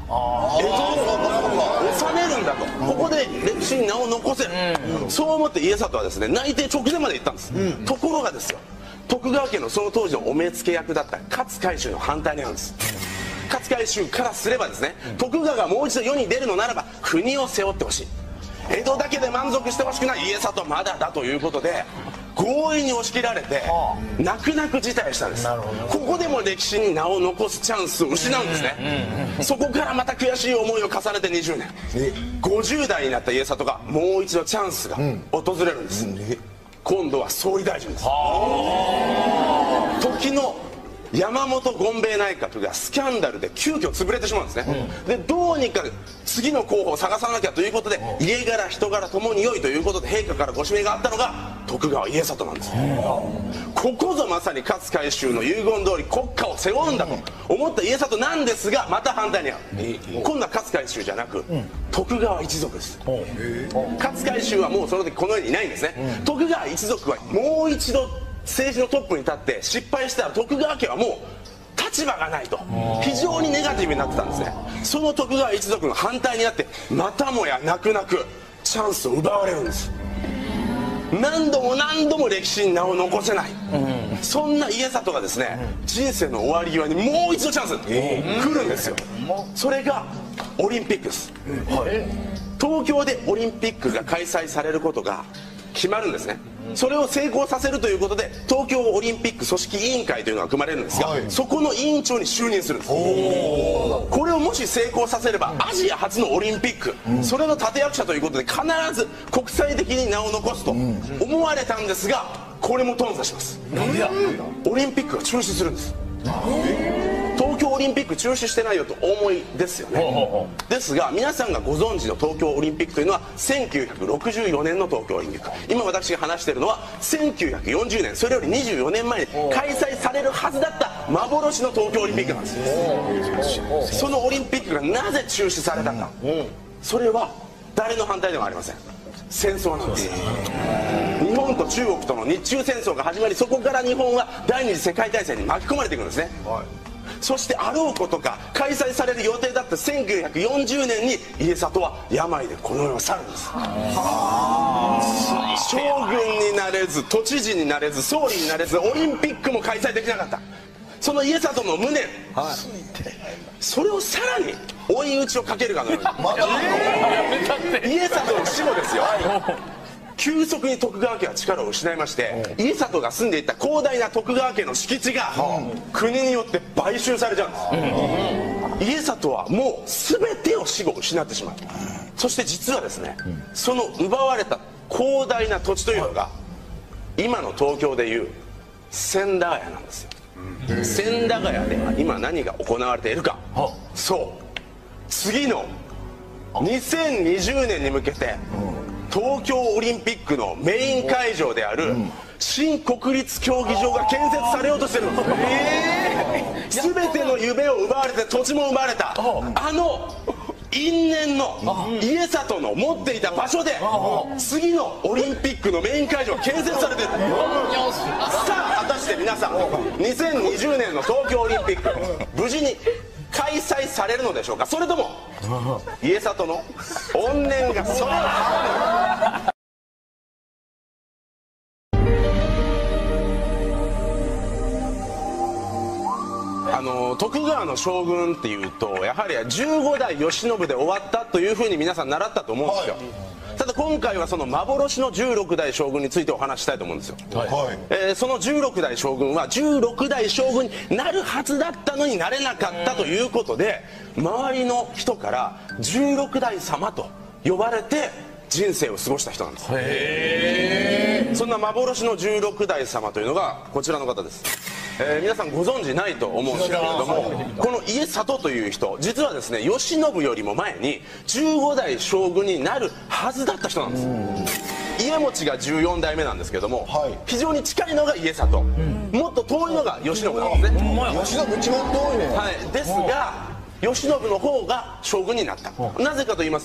江戸を治めるんだと、ここで歴史に名を残せる、そう思って家里はですね内定直前まで行ったんです、ところがですよ、徳川家のその当時のお目付け役だった勝海舟の反対にあるんです。勝海舟からすればですね、徳川がもう一度世に出るのならば国を背負ってほしい、江戸だけで満足してほしくない、家里はまだだということで強引に押し切られて泣く泣く辞退したんです。ここでも歴史に名を残すチャンスを失うんですね。そこからまた悔しい思いを重ねて20年、50代になった家里がもう一度チャンスが訪れるんです。今度は総理大臣です。時の山本権兵衛内閣がスキャンダルで急遽潰れてしまうんですね、でどうにか次の候補を探さなきゃということで、家柄人柄ともに良いということで陛下からご指名があったのが徳川家里なんです。ここぞまさに勝海舟の遺言通り国家を背負うんだと思った家里なんですが、また反対にある。今度は勝海舟じゃなく徳川一族です。勝海舟はもうその時この世にいないんですね、徳川一族はもう一度政治のトップに立って失敗したら徳川家はもう立場がないと非常にネガティブになってたんですね。その徳川一族の反対になってまたもや泣く泣くチャンスを奪われるんです。何度も何度も歴史に名を残せない、そんな家里がですね人生の終わり際にもう一度チャンスが来るんですよ。それがオリンピックです、東京でオリンピックが開催されることが決まるんですね。それを成功させるということで東京オリンピック組織委員会というのが組まれるんですが、そこの委員長に就任するんです。これをもし成功させればアジア初のオリンピック、それの立役者ということで必ず国際的に名を残すと思われたんですが、これも頓挫します。オリンピックが中止するんです。東京オリンピック中止してないよとお思いですよね。ですが皆さんがご存知の東京オリンピックというのは1964年の東京オリンピック、今私が話しているのは1940年、それより24年前に開催されるはずだった幻の東京オリンピックなんです。そのオリンピックがなぜ中止されたか、それは誰の反対でもありません。戦争なんです。日本と中国との日中戦争が始まり、そこから日本は第二次世界大戦に巻き込まれていくんですね、そしてあろうことか開催される予定だった1940年に家里は病でこの世を去るんです。将軍になれず都知事になれず総理になれずオリンピックも開催できなかった、その家里の無念、それをさらに追い打ちをかけるかのように家里の死後ですよ、急速に徳川家は力を失いまして、家里が住んでいた広大な徳川家の敷地が国によって買収されちゃうんです。家里はもう全てを死後失ってしまう。そして実はですね、その奪われた広大な土地というのが今の東京でいう千駄ヶ谷なんですよ。千駄ヶ谷では今何が行われているか、そう次の2020年に向けて東京オリンピックのメイン会場である新国立競技場が建設されようとしてるんです。全ての夢を奪われて土地も奪われたあの因縁の家里の持っていた場所で次のオリンピックのメイン会場が建設されてる。さあ果たして皆さん2020年の東京オリンピック無事に開催されるのでしょうか、それとも家里の怨念がそれを徳川の将軍っていうとやはり15代慶喜で終わったというふうに皆さん習ったと思うんですよ、ただ今回はその幻の16代将軍についてお話ししたいと思うんですよ、その16代将軍は16代将軍になるはずだったのになれなかったということで、周りの人から16代様と呼ばれて人生を過ごした人なんです。そんな幻の16代様というのがこちらの方です。皆さんご存知ないと思うんですけれども、この家里という人実はですね慶喜よりも前に15代将軍になるはずだった人なんです。家持が14代目なんですけども、非常に近いのが家里、もっと遠いのが慶喜なんですね。 吉野一番遠いね。 ですが慶喜の方が将軍になった。なぜかと言いますと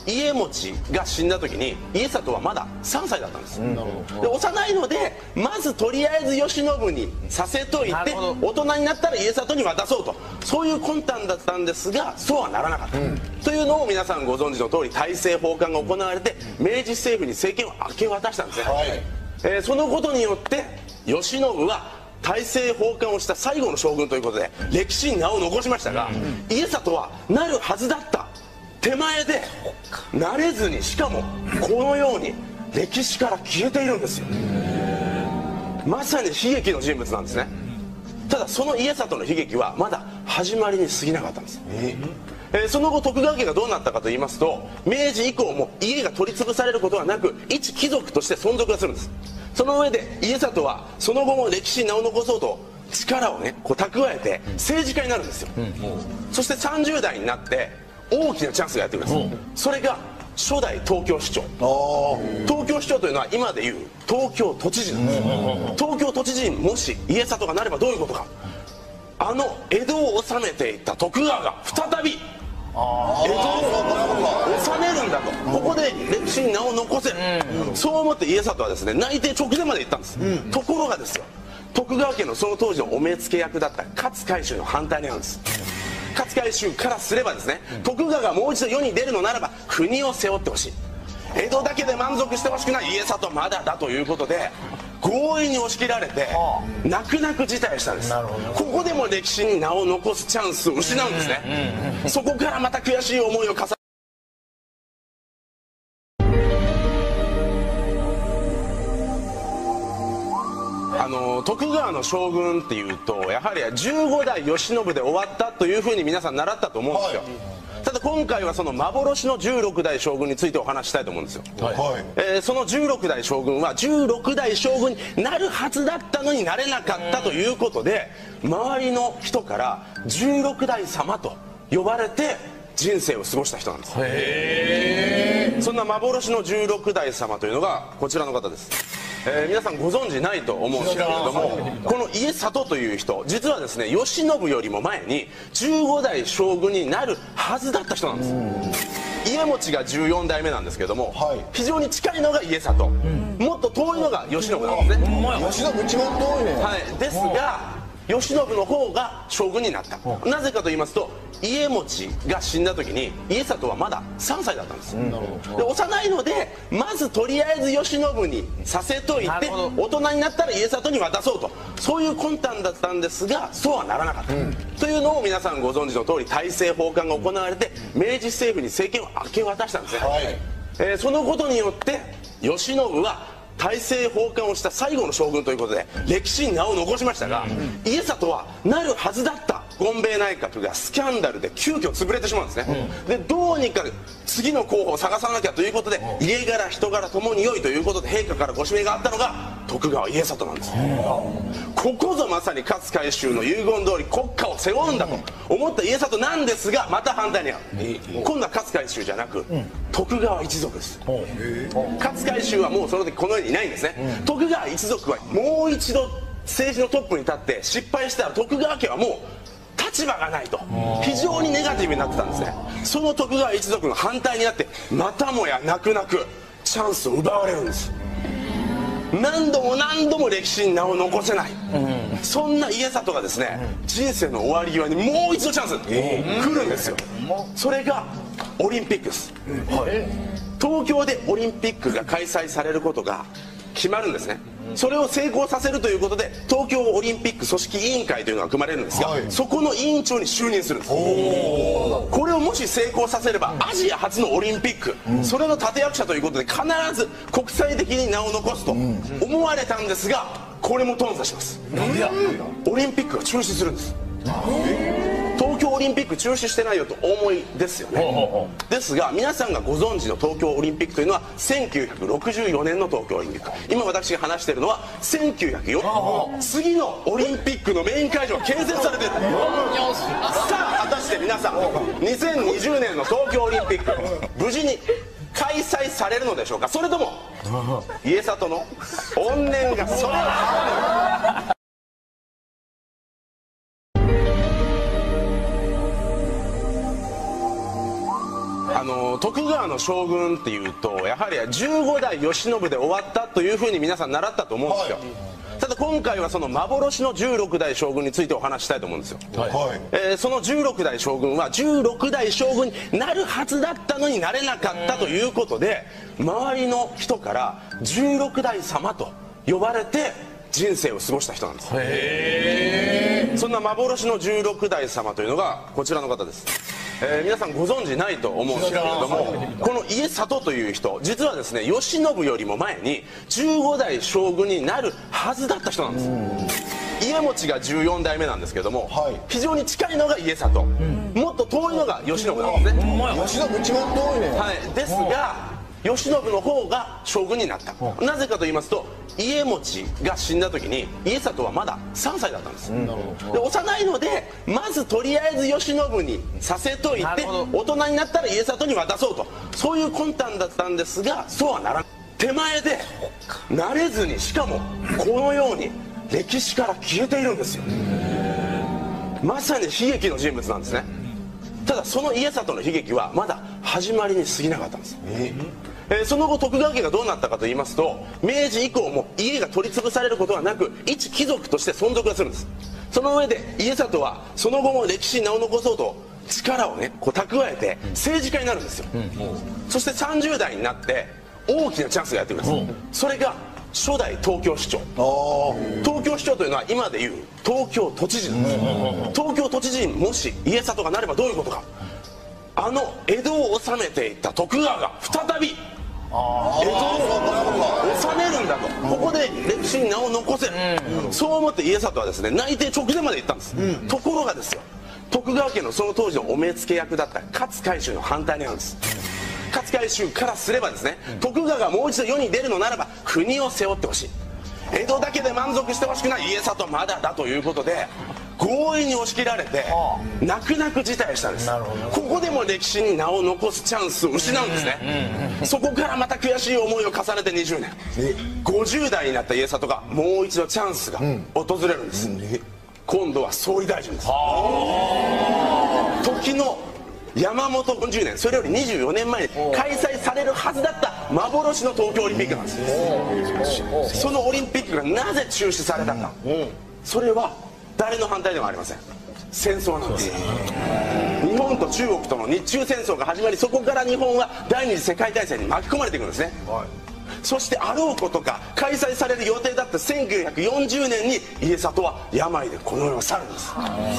家持が死んだ時に家里はまだ3歳だったんです、で幼いのでまずとりあえず慶喜にさせといて大人になったら家里に渡そうと、そういう魂胆だったんですが、そうはならなかった、というのを皆さんご存知の通り大政奉還が行われて明治政府に政権を明け渡したんですね、そのことによって慶喜は大政奉還をした最後の将軍ということで歴史に名を残しましたが、家里はなるはずだった手前でなれずに、しかもこのように歴史から消えているんですよ。まさに悲劇の人物なんですね。ただその家里の悲劇はまだ始まりに過ぎなかったんです、その後徳川家がどうなったかと言いますと、明治以降も家が取り潰されることはなく一貴族として存続がするんです。その上で家里はその後も歴史に名を残そうと力をねこう蓄えて政治家になるんですよ、そして30代になって大きなチャンスがやってくるんです、それが初代東京市長。東京市長というのは今でいう東京都知事なんです、東京都知事にもし家里がなればどういうことか、あの江戸を治めていた徳川が再び江戸を治めるんだと、ここで歴史に名を残せる、そう思って家里はですね内定直前まで行ったんです、ところがですよ、徳川家のその当時のお目付け役だった勝海舟の反対にあるんです。勝海舟からすればですね、徳川がもう一度世に出るのならば国を背負ってほしい、江戸だけで満足してほしくない家里まだだということで強引に押し切られて泣く泣く辞退したんです。ここでも歴史に名を残すチャンスを失うんですね、そこからまた悔しい思いを重ね徳川の将軍っていうとやはり15代慶喜で終わったというふうに皆さん習ったと思うんですよ、ただ今回はその幻の16代将軍についてお話したいと思うんですよ、その16代将軍は16代将軍になるはずだったのになれなかったということで周りの人から16代様と呼ばれて人生を過ごした人なんです。そんな幻の16代様というのがこちらの方です。皆さんご存知ないと思うんですけれども、この家里という人実はですね慶喜よりも前に15代将軍になるはずだった人なんです。家持が14代目なんですけども、非常に近いのが家里、もっと遠いのが慶喜なんですね。 慶喜一番遠いね。 ですが慶喜の方が将軍になった、なぜかと言いますと家持が死んだ時に家里はまだ3歳だったんです、で幼いのでまずとりあえず慶喜にさせといて大人になったら家里に渡そうと、そういう魂胆だったんですがそうはならなかった、というのを皆さんご存知の通り大政奉還が行われて明治政府に政権を明け渡したんですね、そのことによって慶喜は大政奉還をした最後の将軍ということで歴史に名を残しましたが、家里はなるはずだった権兵衛内閣がスキャンダルで急遽潰れてしまうんですね、でどうにか次の候補を探さなきゃということで家柄人柄ともに良いということで陛下からご指名があったのが徳川家里なんです。ここぞまさに勝海舟の遺言通り国家を背負うんだと思った家里なんですが、また反対にある、今度は勝海舟じゃなく徳川一族です。勝海舟はもうその時この世にいないんですね、徳川一族はもう一度政治のトップに立って失敗したら徳川家はもう立場がないと非常にネガティブになってたんですね。その徳川一族の反対になってまたもや泣く泣くチャンスを奪われるんです。何度も何度も歴史に名を残せない、そんな家里がですね人生の終わり際にもう一度チャンス来るんですよ。それがオリンピックです、東京でオリンピックが開催されることが決まるんですね。それを成功させるということで東京オリンピック組織委員会というのが組まれるんですが、そこの委員長に就任するんです。これをもし成功させればアジア初のオリンピック、それの立役者ということで必ず国際的に名を残すと思われたんですが、これも頓挫します。オリンピックが中止するんです。東京オリンピック中止してないよとお思いですよね。ですが皆さんがご存知の東京オリンピックというのは1964年の東京オリンピック、今私が話しているのは1904、次のオリンピックのメイン会場が建設されている。さあ果たして皆さん2020年の東京オリンピック無事に開催されるのでしょうか、それとも家里の怨念がそれを徳川の将軍っていうとやはり15代慶喜で終わったというふうに皆さん習ったと思うんですよ、ただ今回はその幻の16代将軍についてお話ししたいと思うんですよ、その16代将軍は16代将軍になるはずだったのになれなかったということで、周りの人から16代様と呼ばれて人生を過ごした人なんです。そんな幻の16代様というのがこちらの方です。皆さんご存知ないと思うんですけれども、この家里という人実はですね慶喜よりも前に15代将軍になるはずだった人なんです。家持が14代目なんですけれども、非常に近いのが家里、もっと遠いのが慶喜なんですね。 慶喜一番遠いね。 ですが慶喜の方が将軍になった。なぜかと言いますと家持が死んだ時に家里はまだ3歳だったんです。で幼いのでまずとりあえず慶喜にさせといて大人になったら家里に渡そうと、そういう魂胆だったんですが、そうはならない。手前で慣れずに、しかもこのように歴史から消えているんですよ。まさに悲劇の人物なんですね。ただその家里の悲劇はまだ始まりに過ぎなかったんです。その後徳川家がどうなったかと言いますと、明治以降も家が取り潰されることはなく一貴族として存続がするんです。その上で家里はその後も歴史に名を残そうと力をねこう蓄えて政治家になるんですよ、そして30代になって大きなチャンスがやってきます、それが初代東京市長。東京市長というのは今でいう東京都知事なんです。東京都知事にもし家里がなればどういうことか、あの江戸を治めていた徳川が再び江戸を治めるんだと、ここで歴史に名を残せる、そう思って家里はですね内定直前まで行ったんです、ところがですよ、徳川家のその当時のお目付け役だった勝海舟の反対なんです。勝海舟からすればですね、徳川がもう一度世に出るのならば国を背負ってほしい、江戸だけで満足してほしくない、家里まだだということで強引に押し切られて泣く泣く辞退したんです。ここでも歴史に名を残すチャンスを失うんですね、そこからまた悔しい思いを重ねて20年、50代になった家里がもう一度チャンスが訪れるんです、今度は総理大臣です。時の山本40年、それより24年前に開催されるはずだった幻の東京オリンピックなんです。そのオリンピックがなぜ中止されたか、それは誰の反対でもありません。戦争なんです。日本と中国との日中戦争が始まり、そこから日本は第二次世界大戦に巻き込まれていくんですね、そしてあろうことか開催される予定だった1940年に家里は病でこの世を去るんです。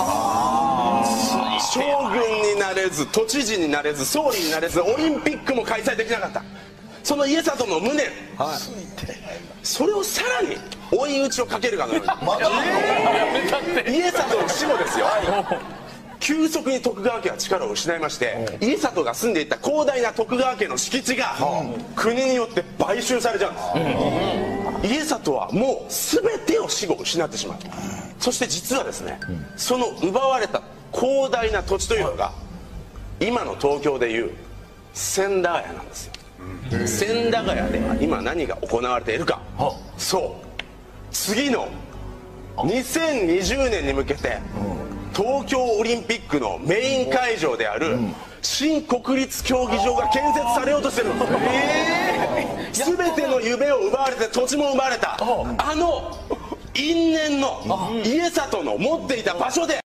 将軍になれず都知事になれず総理になれずオリンピックも開催できなかった、その家里の無念、それをさらに追い打ちをかけるかのように家里の死後ですよ、急速に徳川家は力を失いまして、家里が住んでいた広大な徳川家の敷地が国によって買収されちゃうんです。家里はもう全てを死後失ってしまう。そして実はですね、その奪われた広大な土地というのが今の東京でいう千駄ヶ谷なんですよ。千駄ヶ谷では今何が行われているか、そう次の2020年に向けて東京オリンピックのメイン会場である新国立競技場が建設されようとしてるんです。全ての夢を奪われて土地も奪われたあの因縁の家里の持っていた場所で、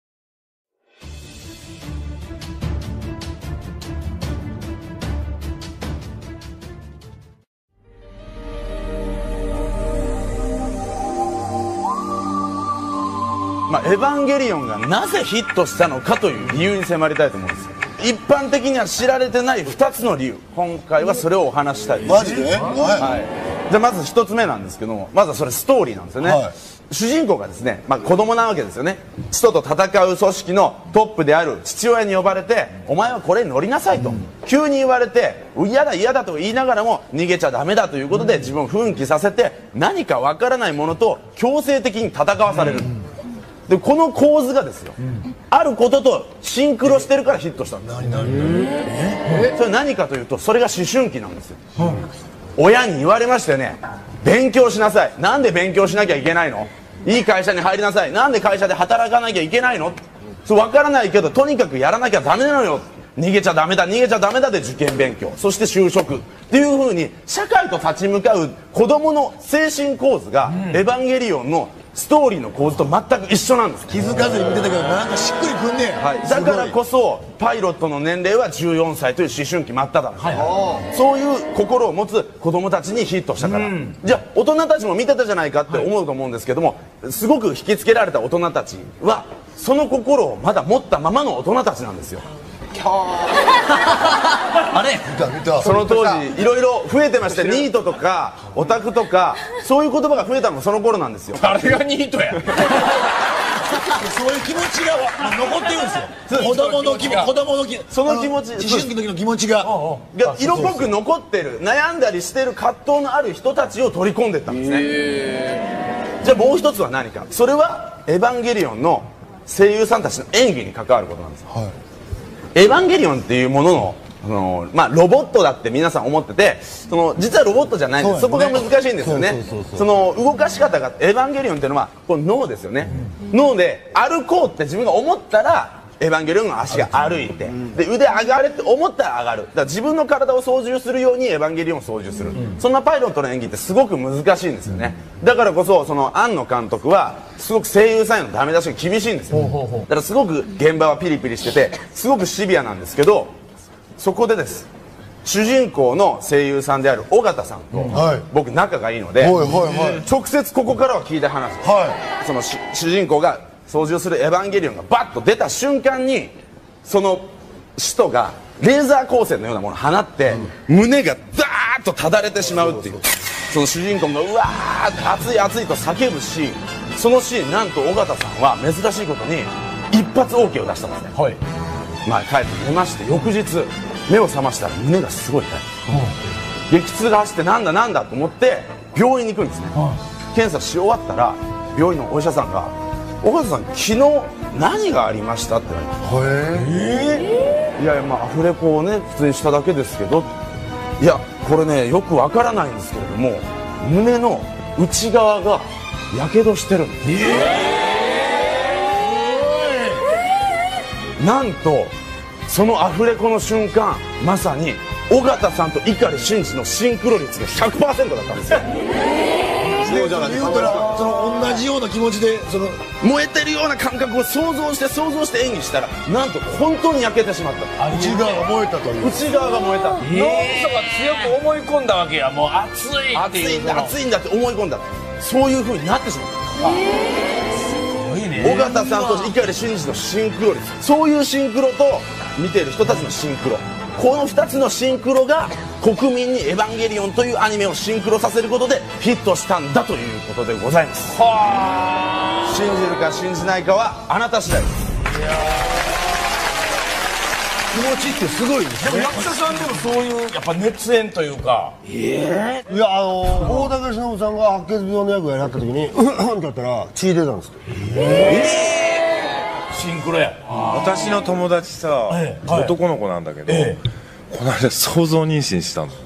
エヴァンゲリオンがなぜヒットしたのかという理由に迫りたいと思うんですよ。一般的には知られてない2つの理由、今回はそれをお話したいです。 マジで？ じゃあまず1つ目なんですけども、まずはそれストーリーなんですよね、主人公がですね、子供なわけですよね。使徒と戦う組織のトップである父親に呼ばれて、お前はこれに乗りなさいと、急に言われて嫌だ嫌だと言いながらも逃げちゃダメだということで自分を奮起させて、何かわからないものと強制的に戦わされる、でこの構図がですよ、あることとシンクロしてるからヒットしたんです。それ何かというと、それが思春期なんですよ、親に言われましたよね、勉強しなさい。なんで勉強しなきゃいけないの？いい会社に入りなさい。なんで会社で働かなきゃいけないの？そう分からないけどとにかくやらなきゃダメなのよ。 逃げちゃダメだ逃げちゃダメだで受験勉強、そして就職っていう風に社会と立ち向かう子供の精神構図が、エヴァンゲリオンのストーリーの構図と全く一緒なんです。 気づかずに見てたけどなんかしっくりくんねえ、 はい、だからこそパイロットの年齢は14歳という思春期真っ只中、そういう心を持つ子供たちにヒットしたから、じゃあ大人たちも見てたじゃないかって思うと思うんですけども、すごく引きつけられた大人たちはその心をまだ持ったままの大人たちなんですよ。 あれ見たその当時いろいろ増えてまして、ニートとかオタクとかそういう言葉が増えたのもその頃なんですよ。 誰がニートやそういう気持ちが残ってるんですよ。子供の気持ち、 その気持ち、 思春期の時の気持ちが色濃く残ってる、悩んだりしてる葛藤のある人たちを取り込んでったんですね。じゃあもう一つは何か、それはエヴァンゲリオンの声優さんたちの演技に関わることなんです。エヴァンゲリオンっていうもののロボットだって皆さん思ってて、実はロボットじゃないんです。そこが難しいんですよね。その動かし方が、エヴァンゲリオンっていうのはこの脳ですよね。脳で歩こうって自分が思ったらエヴァンゲリオンの足が歩いて、で腕上がれって思ったら上がる。だから自分の体を操縦するようにエヴァンゲリオンを操縦する、そんなパイロットの演技ってすごく難しいんですよね。だからこそ庵野監督はすごく声優さんへのダメ出しが厳しいんですよ。だからすごく現場はピリピリしててすごくシビアなんですけど、そこでです、主人公の声優さんである尾形さんと僕仲がいいので、直接ここからは聞いた話です。その主人公が操縦するエヴァンゲリオンがバッと出た瞬間に、その使徒がレーザー光線のようなものを放って、胸がダーッとただれてしまうっていう、その主人公がうわーって熱い熱いと叫ぶシーン、そのシーンなんと尾形さんは珍しいことに一発 OK を出したんですね。帰って寝まして、翌日目を覚ましたら胸がすごい痛い、激痛が走ってなんだなんだと思って病院に行くんですね。検査し終わったら病院のお医者さんが「尾形さん昨日何がありました?」って言われて「いやいやアフレコをね普通にしただけですけど、いやこれねよくわからないんですけれども胸の内側がやけどしてるんです」なんとそのアフレコの瞬間、まさに尾形さんと碇シンジのシンクロ率が 100% だったんですよ。 言うたら同じような気持ちで燃えてるような感覚を想像して演技したら、なんと本当に焼けてしまった。 内側が燃えたという、 内側が燃えた、 脳みそが強く思い込んだわけや。もう熱いっていう、 熱いんだって思い込んだ、そういう風になってしまった。尾形さんと碇シンジのシンクロ率、そういうシンクロと見ている人たちのシンクロ、この2つのシンクロが国民に「エヴァンゲリオン」というアニメをシンクロさせることでヒットしたんだということでございます。信じるか信じないかはあなた次第です。 気持ちってすごいですね。 でも役者さんでもそういうやっぱ熱演というか、 いや大竹しのぶさんが白血病の役をやった時にうんだったら血出たんですよ。 シンクロや。 私の友達さ、男の子なんだけど、この間想像妊娠したの。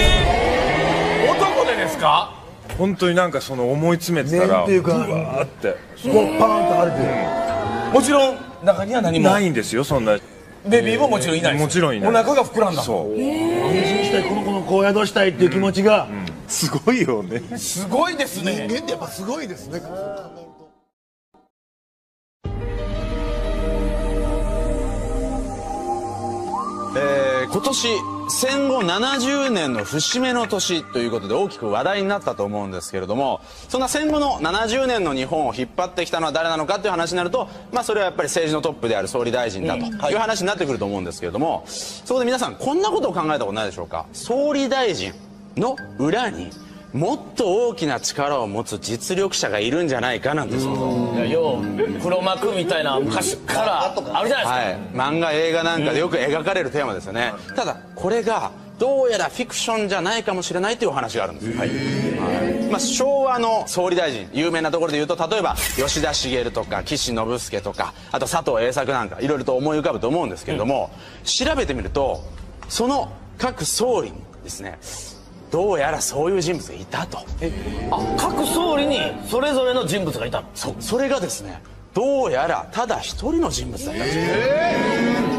男でですか？ 本当になんか思い詰めてたらっていうかうわーってそこパーンと腫れてる、 もちろん中には何もないんですよ。そんなベビーももちろんいないです。 もちろんいない。 お腹が膨らんだ。 そう妊娠したい、この子の子を宿したいっていう気持ちが、 すごいよね。 すごいですね。 人間ってやっぱすごいですね。 今年戦後70年の節目の年ということで大きく話題になったと思うんですけれども、そんな戦後の70年の日本を引っ張ってきたのは誰なのかという話になると、それはやっぱり政治のトップである総理大臣だという話になってくると思うんですけれども、そこで皆さんこんなことを考えたことないでしょうか。総理大臣の裏にもっと大きな力を持つ実力者がいるんじゃないかなんて想像。 要黒幕みたいな昔からあるじゃないですか。 漫画映画なんかでよく描かれるテーマですよね。ただこれがどうやらフィクションじゃないかもしれないというお話があるんです。昭和の総理大臣有名なところで言うと、例えば吉田茂とか岸信介とか、あと佐藤栄作なんかいろいろと思い浮かぶと思うんですけれども、調べてみるとその各総理にですね、どうやらそういう人物がいたと。 各総理にそれぞれの人物がいた。 それがですね、どうやらただ一人の人物だったんです。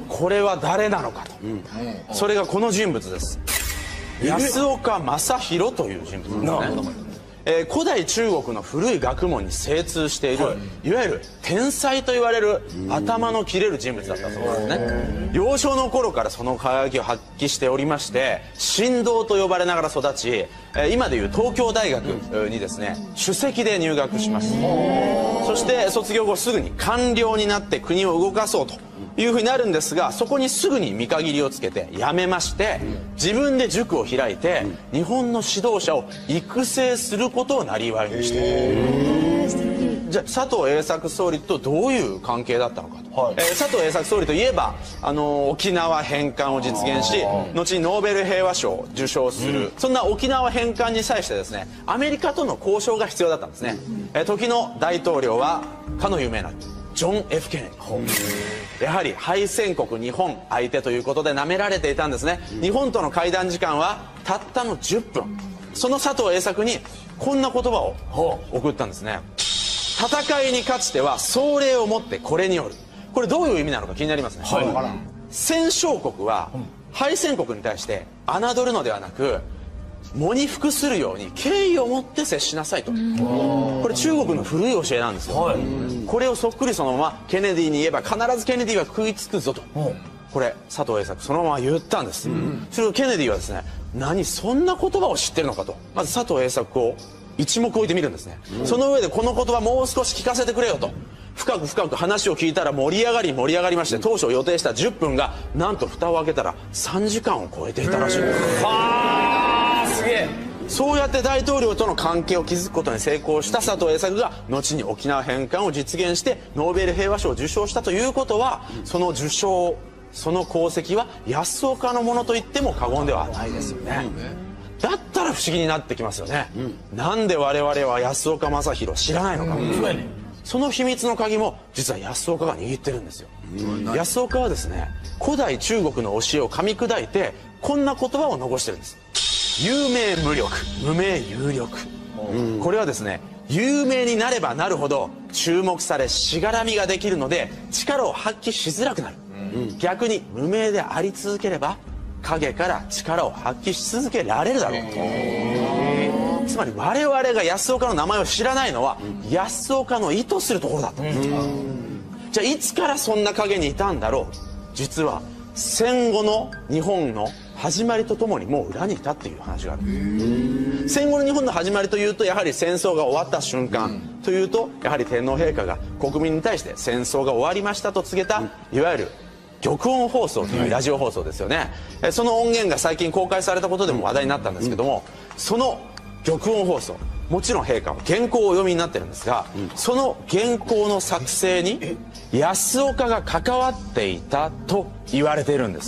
これは誰なのかと、それがこの人物です。安岡正弘という人物ですね。古代中国の古い学問に精通している、いわゆる天才と言われる頭の切れる人物だったそうですね。幼少の頃からその輝きを発揮しておりまして、神童と呼ばれながら育ち、今でいう東京大学にですね首席で入学します。そして卒業後すぐに官僚になって国を動かそうというふうになるんですが、そこにすぐに見限りをつけて辞めまして、自分で塾を開いて日本の指導者を育成することを生りにしている。じゃあ佐藤栄作総理とどういう関係だったのかと、佐藤栄作総理といえば沖縄返還を実現し、後にノーベル平和賞を受賞する、そんな沖縄返還に際してですねアメリカとの交渉が必要だったんですね。時の大統領はかの有名なジョン・ F ・ケネディ。やはり敗戦国日本相手ということで舐められていたんですね。日本との会談時間はたったの10分。その佐藤栄作にこんな言葉を送ったんですね。戦いに勝ちては壮麗をもってこれによる。これどういう意味なのか気になりますね。戦勝国は敗戦国に対して侮るのではなく、喪に服するように敬意を持って接しなさいと。これ中国の古い教えなんですよ。これをそっくりそのままケネディに言えば必ずケネディは食いつくぞと、これ佐藤栄作そのまま言ったんです。それをケネディはですね、何そんな言葉を知ってるのかと、まず佐藤栄作を一目置いてみるんですね。その上でこの言葉もう少し聞かせてくれよと深く話を聞いたら盛り上がりまして、当初予定した10分がなんと蓋を開けたら3時間を超えていたらしいんです。すげえ。そうやって大統領との関係を築くことに成功した佐藤栄作が後に沖縄返還を実現してノーベル平和賞を受賞したということは、その受賞、その功績は安岡のものと言っても過言ではないですよね。だったら不思議になってきますよね。なんで我々は安岡正弘知らないのか。その秘密の鍵も実は安岡が握ってるんですよ。安岡はですね、古代中国の教えを噛み砕いてこんな言葉を残してるんです。有名無力、無名有力。これはですね、有名になればなるほど注目されしがらみができるので力を発揮しづらくなる。逆に無名であり続ければ影から力を発揮し続けられるだろうと。つまり我々が安岡の名前を知らないのは安岡の意図するところだった。じゃあいつからそんな影にいたんだろう。実は戦後の日本の始まりとともにもう裏にいたっていう話がある。戦後の日本の始まりというとやはり戦争が終わった瞬間というと、やはり天皇陛下が国民に対して戦争が終わりましたと告げたいわゆる玉音放送というラジオ放送ですよね。その音源が最近公開されたことでも話題になったんですけども、その玉音放送、もちろん陛下は原稿をお読みになってるんですが、その原稿の作成に安岡が関わっていたと言われているんです。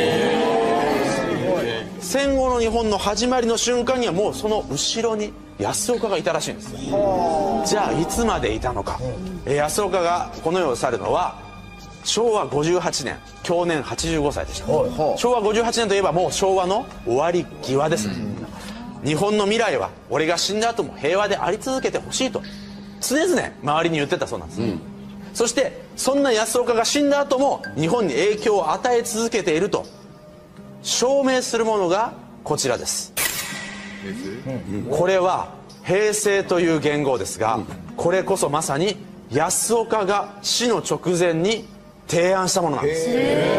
戦後の日本の始まりの瞬間にはもうその後ろに安岡がいたらしいんです。じゃあいつまでいたのか。安岡がこの世を去るのは昭和58年、去年85歳でした。昭和58年といえばもう昭和の終わり際ですね。日本の未来は俺が死んだ後も平和であり続けてほしいと常々周りに言ってたそうなんです。そしてそんな安岡が死んだ後も日本に影響を与え続けていると証明するものがこちらです。これは平成という元号ですが、これこそまさに安岡が死の直前に提案したものなんです。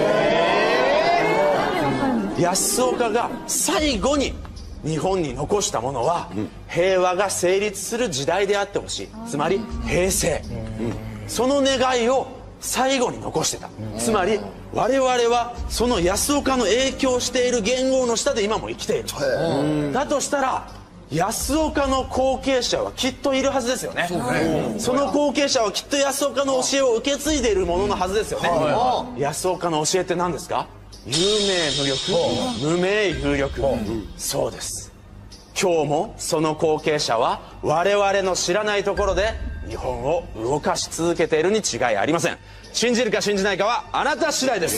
安岡が最後に日本に残したものは平和が成立する時代であってほしい、つまり平成、その願いを最後に残してた。つまり我々はその安岡の影響している元号の下で今も生きている。だとしたら安岡の後継者はきっといるはずですよね。その後継者はきっと安岡の教えを受け継いでいるもののはずですよね。安岡の教えって何ですか？有名無力、無名有力。そうです。今日もその後継者は我々の知らないところで日本を動かし続けているに違いありません。信じるか信じないかはあなた次第です。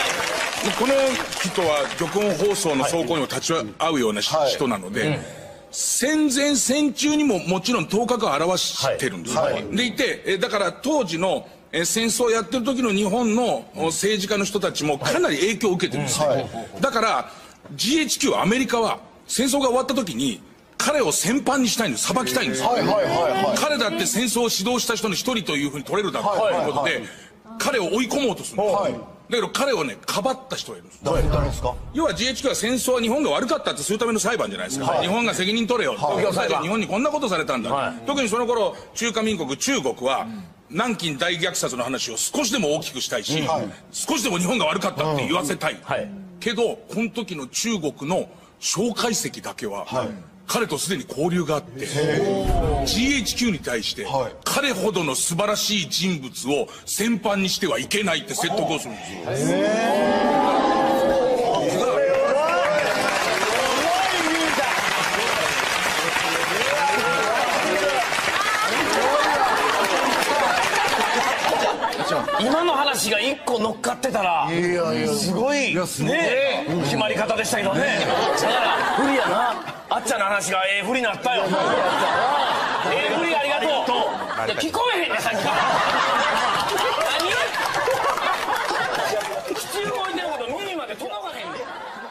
この人は玉音放送の走行にも立ち会うような人なので、 戦前戦中にももちろん頭角を現してるんです、でいてだから当時の戦争をやってる時の日本の政治家の人たちもかなり影響を受けてるんですよ、だから GHQ アメリカは戦争が終わった時に彼を戦犯にしたいんです、裁きたいんですよ、彼だって戦争を指導した人の一人というふうに取れるだろうということで、彼を追い込もうとするんです、だけど彼をねかばった人がいるんです。 誰ですか？ 要は GHQ は戦争は日本が悪かったってするための裁判じゃないですか、日本が責任取れよ、東京裁判日本にこんなことされたんだ、特にその頃中華民国中国は南京大虐殺の話を少しでも大きくしたいし、少しでも日本が悪かったって言わせたい、けどこの時の中国の蒋介石だけは、彼とすでに交流があって GHQ に対して、彼ほどの素晴らしい人物を戦犯にしてはいけないって説得をするんですよ。 今の話が1個乗っかってたらすごいね決まり方でしたけどね。だから不利やな、あっちゃんの話が不利になったよ。不利ありがとう。いや聞こえへんねさっきから何口動いてるけど耳まで届かへんね。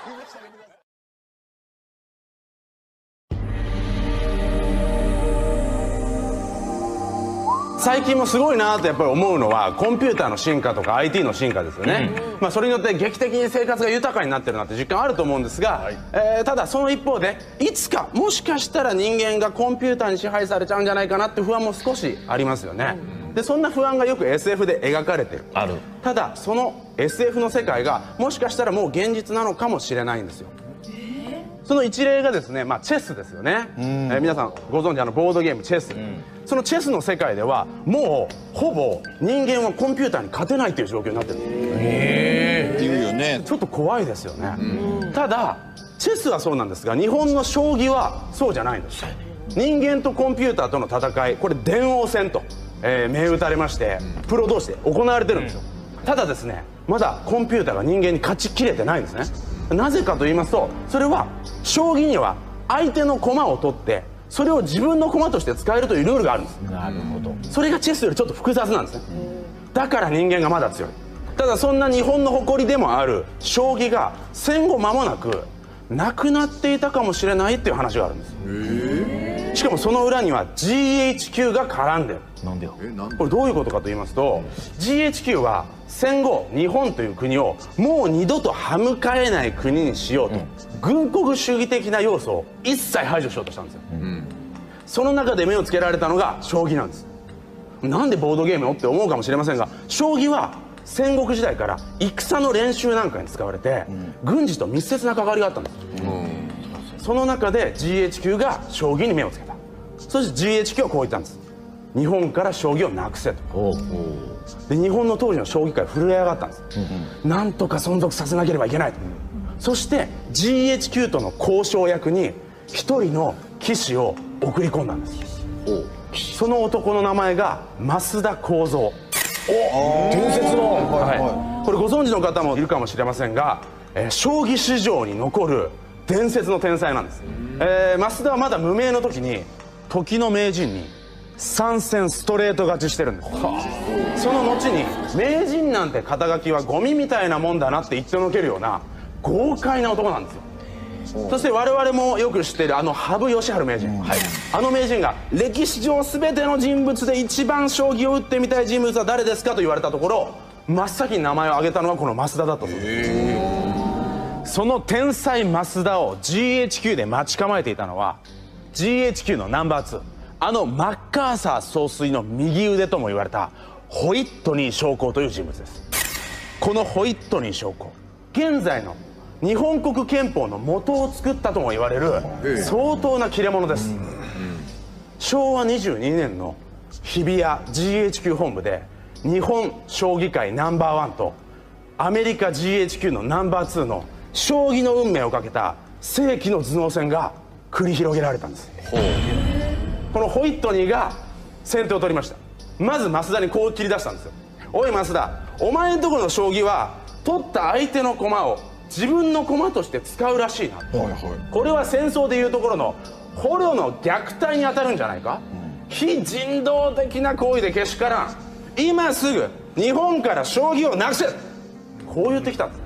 最近もすごいなとやっぱり思うのはコンピューターの進化とか IT の進化ですよね、それによって劇的に生活が豊かになってるなって実感あると思うんですが、ただその一方でいつかもしかしたら人間がコンピューターに支配されちゃうんじゃないかなって不安も少しありますよね、でそんな不安がよく SF で描かれてる。ただその SF の世界がもしかしたらもう現実なのかもしれないんですよ。その一例がですね、チェスですよね、皆さんご存知ボードゲームチェス、そのチェスの世界ではもうほぼ人間はコンピューターに勝てないという状況になってるんです。 言うよね。 ちょっと怖いですよね、ただチェスはそうなんですが日本の将棋はそうじゃないんです。人間とコンピューターとの戦い、これ電王戦と、銘打たれましてプロ同士で行われてるんですよ、ただですねまだコンピューターが人間に勝ちきれてないんですね。なぜかと言いますと、それは将棋には相手の駒を取ってそれを自分の駒として使えるというルールがあるんです。なるほど。それがチェスよりちょっと複雑なんですね。だから人間がまだ強い。ただそんな日本の誇りでもある将棋が戦後間もなくなくなっていたかもしれないっていう話があるんです。しかもその裏には GHQ が絡んでる。なんでよ。これどういうことかと言いますと GHQ は戦後日本という国をもう二度と歯向かえない国にしようと、軍国主義的な要素を一切排除しようとしたんですよ、その中で目をつけられたのが将棋なんです。なんでボードゲームをって思うかもしれませんが、将棋は戦国時代から戦の練習なんかに使われて、軍事と密接な関わりがあったんです、その中で GHQ が将棋に目をつけた。そして GHQ はこう言ったんです。日本から将棋をなくせと。で日本の当時の将棋界震え上がったんです、なんとか存続させなければいけないと、そして GHQ との交渉役に一人の棋士を送り込んだんです。その男の名前が増田幸三。伝説の、これご存知の方もいるかもしれませんが、将棋史上に残る伝説の天才なんです。増田はまだ無名の時に時の名人に3戦ストレート勝ちしてるんです。その後に名人なんて肩書きはゴミみたいなもんだなって言ってのけるような豪快な男なんですよ。そして我々もよく知っている羽生善治名人、あの名人が歴史上全ての人物で一番将棋を打ってみたい人物は誰ですかと言われたところ、真っ先に名前を挙げたのはこの増田だったそうです。その天才増田を GHQ で待ち構えていたのは GHQ のナンバー2、マッカーサー総帥の右腕とも言われたホイットニー将校という人物です。このホイットニー将校、現在の日本国憲法の元を作ったとも言われる相当な切れ者です。昭和22年の日比谷 GHQ 本部で日本将棋界ナンバー1とアメリカ GHQ のナンバー2の将棋の運命をかけた世紀の頭脳戦が繰り広げられたんです。このホイットニーが先手を取りました。まず増田にこう切り出したんですよ。おい増田、お前んとこの将棋は取った相手の駒を自分の駒として使うらしいな、これは戦争でいうところの捕虜の虐待に当たるんじゃないか、非人道的な行為でけしからん、今すぐ日本から将棋をなくせ、こう言ってきたんです、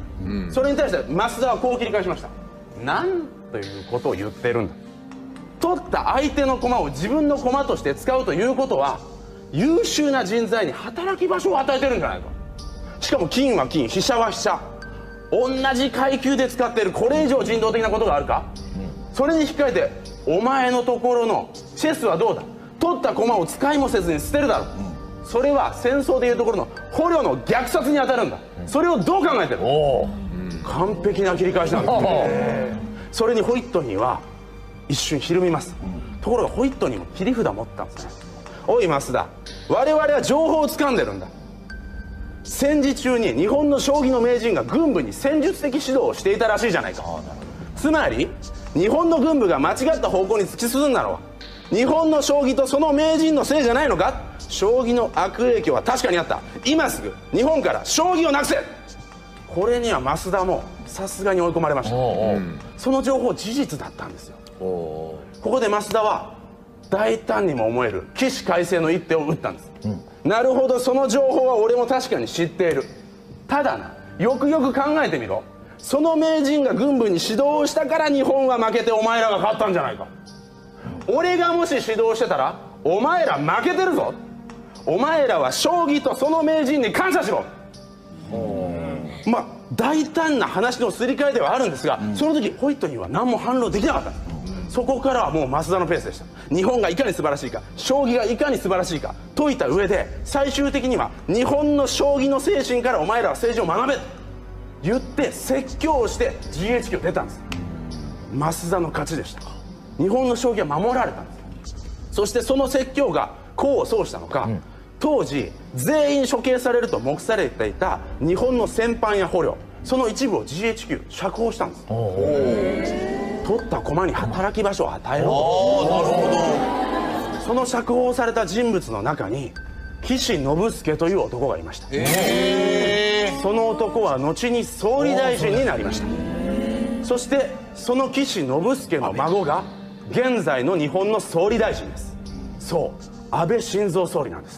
それに対して増田はこう切り返しました。なんということを言ってるんだ。取った相手の駒を自分の駒として使うということは、優秀な人材に働き場所を与えてるんじゃないか。しかも金は金、飛車は飛車、同じ階級で使っている。これ以上人道的なことがあるか、それに引き換えてお前のところのチェスはどうだ、取った駒を使いもせずに捨てるだろう、それは戦争でいうところの捕虜の虐殺に当たるんだ、それをどう考えてる。完璧な切り返しなんです。それにホイットニーは一瞬ひるみます、ところがホイットニーも切り札持ったんですね。おい増田、我々は情報を掴んでるんだ。戦時中に日本の将棋の名人が軍部に戦術的指導をしていたらしいじゃないか。つまり日本の軍部が間違った方向に突き進んだのは日本の将棋とその名人のせいじゃないのか。将棋の悪影響は確かにあった。今すぐ日本から将棋をなくせ。これには増田もさすがに追い込まれました。その情報事実だったんですよ。ここで増田は大胆にも思える起死回生の一手を打ったんです、なるほど、その情報は俺も確かに知っている。ただな、よくよく考えてみろ。その名人が軍部に指導をしたから日本は負けてお前らが勝ったんじゃないか。俺がもし指導してたらお前ら負けてるぞ。お前らは将棋とその名人に感謝しろ。まあ大胆な話のすり替えではあるんですが、その時ホイットニーは何も反論できなかったんです。そこからはもう増田のペースでした。日本がいかに素晴らしいか、将棋がいかに素晴らしいか説いた上で、最終的には日本の将棋の精神からお前らは政治を学べと言って説教をして GHQ を出たんです。増田の勝ちでした。日本の将棋は守られたんです。そしてその説教が功を奏したのか、当時全員処刑されると目されていた日本の戦犯や捕虜、その一部を GHQ 釈放したんです。取った駒に働き場所を与えろと。なるほど。その釈放された人物の中に岸信介という男がいました。その男は後に総理大臣になりました。そしてその岸信介の孫が現在の日本の総理大臣です。そう、安倍晋三総理なんです。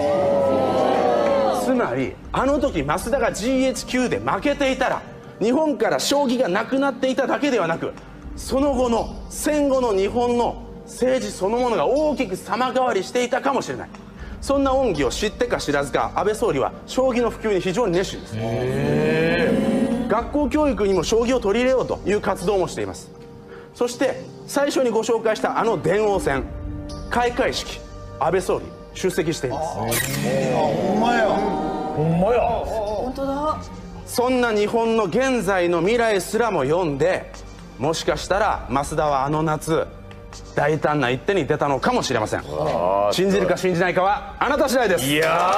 つまりあの時増田が GHQ で負けていたら、日本から将棋がなくなっていただけではなく、その後の戦後の日本の政治そのものが大きく様変わりしていたかもしれない。そんな恩義を知ってか知らずか、安倍総理は将棋の普及に非常に熱心です。学校教育にも将棋を取り入れようという活動もしています。そして最初にご紹介したあの電王戦開会式、安倍総理出席しています。 ほんまや。 ほんまや。 本当だ。 そんな日本の現在の未来すらも読んで、もしかしたら増田はあの夏大胆な一手に出たのかもしれません。信じるか信じないかはあなた次第です。 いや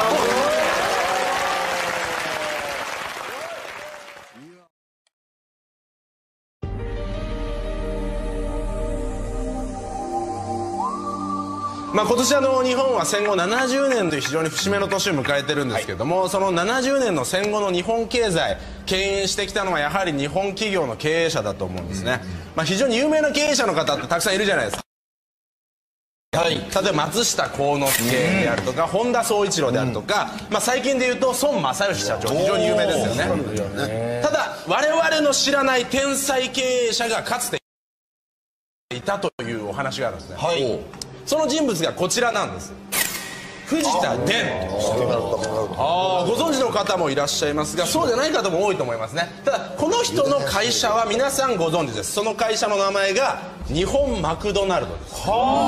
今年日本は戦後70年という非常に節目の年を迎えてるんですけども、その70年の戦後の日本経済牽引してきたのはやはり日本企業の経営者だと思うんですね。非常に有名な経営者の方ってたくさんいるじゃないですか。例えば松下幸之助であるとか、本田宗一郎であるとか、最近でいうと孫正義社長、非常に有名ですよね。ただ我々の知らない天才経営者がかつていたというお話があるんですね。その人物がこちらなんです。藤田伝。ご存知の方もいらっしゃいますが、そうじゃない方も多いと思いますね。ただこの人の会社は皆さんご存知です。その会社の名前が日本マクドナルドです。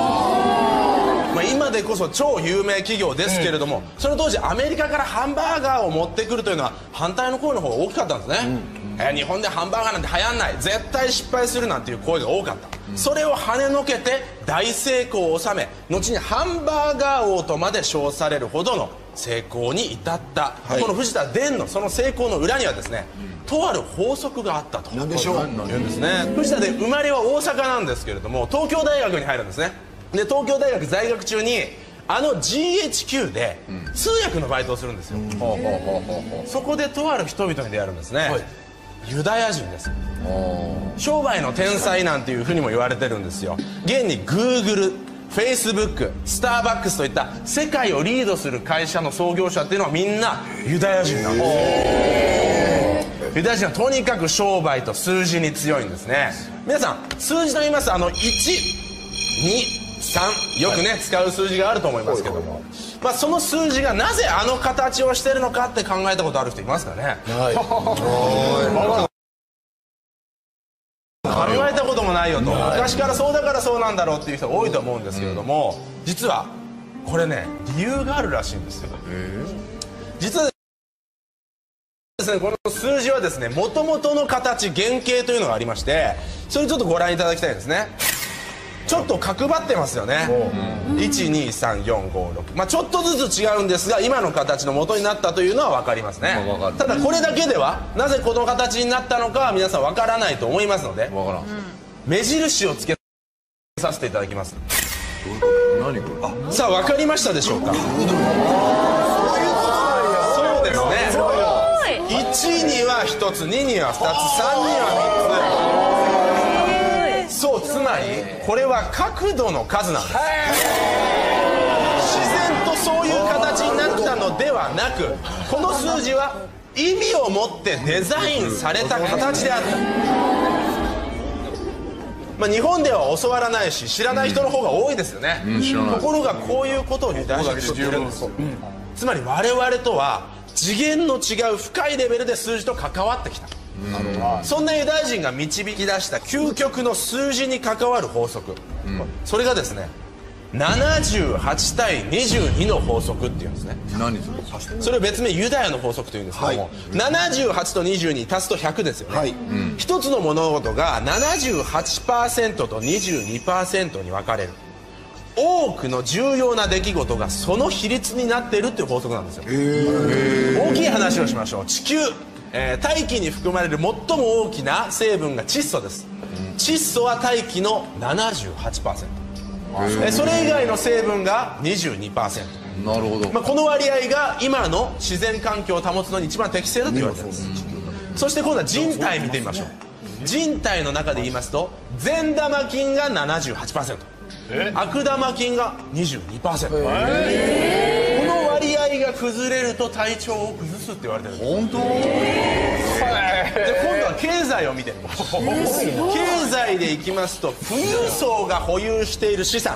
今でこそ超有名企業ですけれども、その当時アメリカからハンバーガーを持ってくるというのは反対の声の方が大きかったんですね。日本でハンバーガーなんて流行んない、絶対失敗するなんていう声が多かった。それを跳ねのけて大成功を収め、後にハンバーガー王とまで称されるほどの成功に至った、この藤田伝のその成功の裏にはですね、とある法則があったと。 何でしょう。 言うんですね。藤田伝生まれは大阪なんですけれども、東京大学に入るんですね。で東京大学在学中にGHQ で通訳のバイトをするんですよ。そこでとある人々に出会うんですね。 ユダヤ人です。商売の天才なんていうふうにも言われてるんですよ。現に Google、Facebook、スターバックスといった世界をリードする会社の創業者っていうのはみんなユダヤ人なんです。ユダヤ人はとにかく商売と数字に強いんですね。皆さん数字と言いますと1、2、3よくね使う数字があると思いますけども、その数字がなぜあの形をしてるのかって考えたことある人いますかね。考えたこともないよと、昔からそうだからそうなんだろうっていう人が多いと思うんですけれども、実はこれね理由があるらしいんですよ。実はですね、この数字はですね元々の形原型というのがありまして、それちょっとご覧いただきたいんですね。ちょっと角張ってますよね。12345ちょっとずつ違うんですが今の形の元になったというのは分かりますね。ただこれだけではなぜこの形になったのかは皆さん分からないと思いますので、目印をつけさせていただきます。さあ分かりましたでしょうか。そうですね、1には1つ、2には2つ、3には3つ。そう、つまりこれは角度の数なんです。自然とそういう形になったのではなく、この数字は意味を持ってデザインされた形であった。日本では教わらないし知らない人の方が多いですよね。ところがこういうことをユダヤ人は知っているんです。つまり我々とは次元の違う深いレベルで数字と関わってきた。そんなユダヤ人が導き出した究極の数字に関わる法則、それがですね78対22の法則っていうんですね。それを別名ユダヤの法則というんですけども、78と22足すと100ですよね。一つの物事が 78% と 22% に分かれる。多くの重要な出来事がその比率になっているっていう法則なんですよ。大きい話をしましょう。地球、大気に含まれる最も大きな成分が窒素です。窒素は大気の 78%、それ以外の成分が 22%。なるほど。この割合が今の自然環境を保つのに一番適正だと言われています。そして今度は人体見てみましょう。人体の中で言いますと善玉菌が 78%、悪玉菌が 22%。この割合が崩れると体調を崩すって言われてるんです。本当？で今度は経済を見てみましょう。経済でいきますと富裕層が保有している資産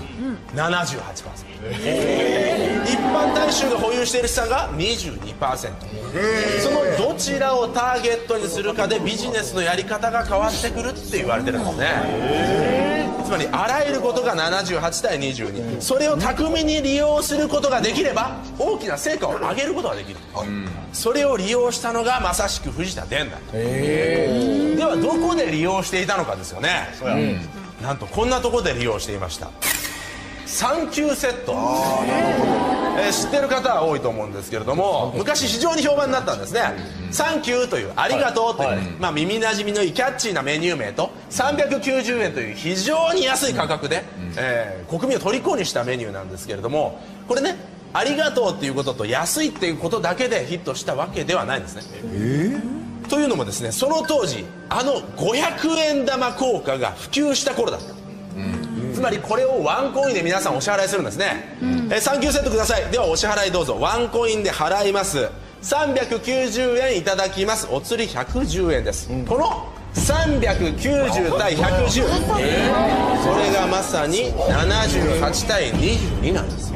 78%、一般大衆が保有している資産が 22%。そのどちらをターゲットにするかでビジネスのやり方が変わってくるって言われてるんですね。つまりあらゆることが78対22、それを巧みに利用することができれば大きな成果を上げることができる。それを利用したのがまさしく藤田伝だ。ではどこで利用していたのかですよね。なんとこんなところで利用していました。産休セット、知ってる方は多いと思うんですけれども、昔非常に評判になったんですね。サンキューというありがとうという、耳なじみのいいキャッチーなメニュー名と390円という非常に安い価格で、国民を虜にしたメニューなんですけれども、これねありがとうっていうことと安いっていうことだけでヒットしたわけではないんですね。というのもですね、その当時あの500円玉硬貨が普及した頃だった。つまりこれをワンコインで皆さんお支払いするんですね。サンキューセットください。ではお支払いどうぞ。ワンコインで払います。390円いただきます。お釣り110円です。この390対110、それがまさに78対22なんです。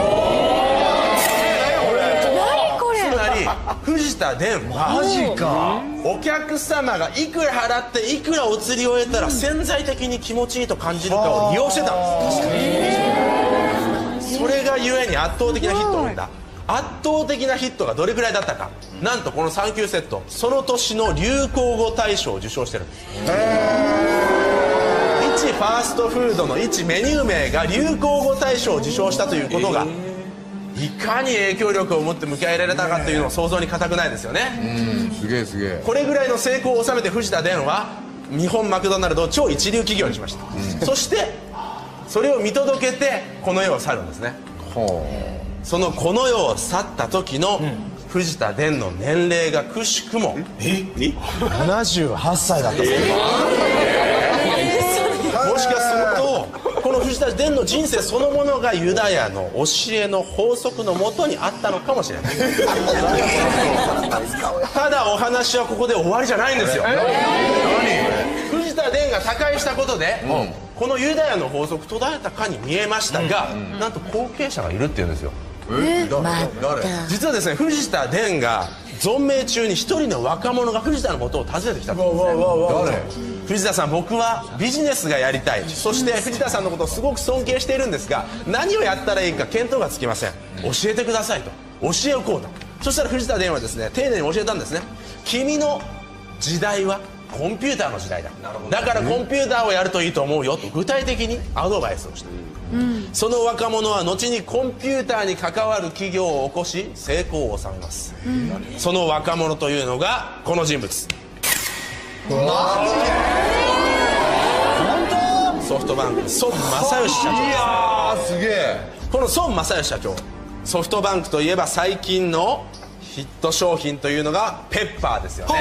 つまり藤田伝はお客様がいくら払っていくらお釣りを得たら潜在的に気持ちいいと感じるかを利用してたんです。それがゆえに圧倒的なヒットを生んだ。圧倒的なヒットがどれくらいだったか。なんとこのサンキューセット、その年の流行語大賞を受賞してるんです。一ファーストフードの一メニュー名が流行語大賞を受賞したということがいかに影響力を持って向き合いられたかというのを想像に難くないですよね。 すげえすげえ。 これぐらいの成功を収めて藤田伝は日本マクドナルドを超一流企業にしました。そしてそれを見届けてこの世を去るんですね。そのこの世を去った時の藤田伝の年齢がくしくも 78歳だった。 もしかするとこの藤田伝の人生そのものがユダヤの教えの法則のもとにあったのかもしれない。ただお話はここで終わりじゃないんですよ。藤田伝が他界したことで、このユダヤの法則途絶えたかに見えましたが、なんと後継者がいるっていうんですよ。実はですね、藤田伝が存命中に一人の若者が藤田の元を訪ねてきたんですね。藤田さん、僕はビジネスがやりたい、そして藤田さんのことをすごく尊敬しているんですが、何をやったらいいか見当がつきません、教えてくださいと教えをこうと。そしたら藤田伝はですね、丁寧に教えたんですね。君の時代はコンピューターの時代だ、だからコンピューターをやるといいと思うよと具体的にアドバイスをした。その若者は後にコンピューターに関わる企業を起こし成功を収めます。その若者というのがこの人物、ソフトバンク孫正義社長。いやーすげえ。この孫正義社長、ソフトバンクといえば最近のヒット商品というのがペッパーですよね。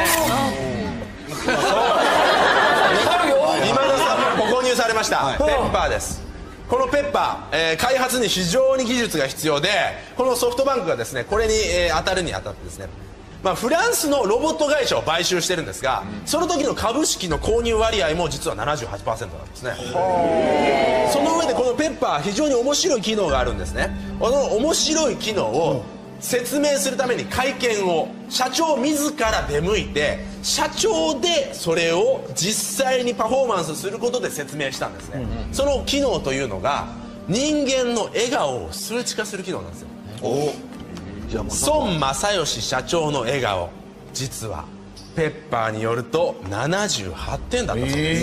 今田さんもご購入されました、ペッパーです。このペッパー、開発に非常に技術が必要で、このソフトバンクがですねこれに、当たるにあたってですね、フランスのロボット会社を買収してるんですが、その時の株式の購入割合も実は 78% なんですね。その上でこのペッパー非常に面白い機能があるんですね。この面白い機能を説明するために会見を社長自ら出向いて、社長でそれを実際にパフォーマンスすることで説明したんですね。その機能というのが人間の笑顔を数値化する機能なんですよ。孫正義社長の笑顔、実はペッパーによると78点だったそうです。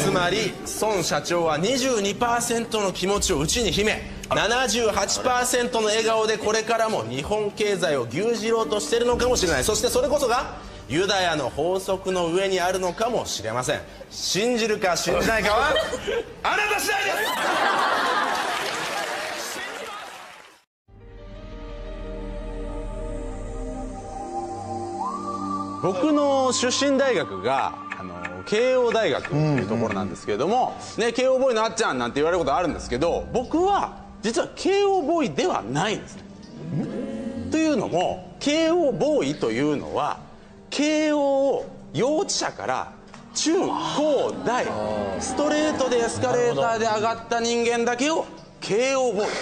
つまり孫社長は 22% の気持ちを内に秘め、78% の笑顔でこれからも日本経済を牛耳ろうとしているのかもしれない。そしてそれこそがユダヤの法則の上にあるのかもしれません。信じるか信じないかはあなた次第です。僕の出身大学が慶応大学というところなんですけれども、慶応ボーイのあっちゃんなんて言われることあるんですけど、僕は実は慶応ボーイではないんですね。というのも慶応ボーイというのは慶応幼稚舎から中高大ストレートでエスカレーターで上がった人間だけを慶応ボーイ、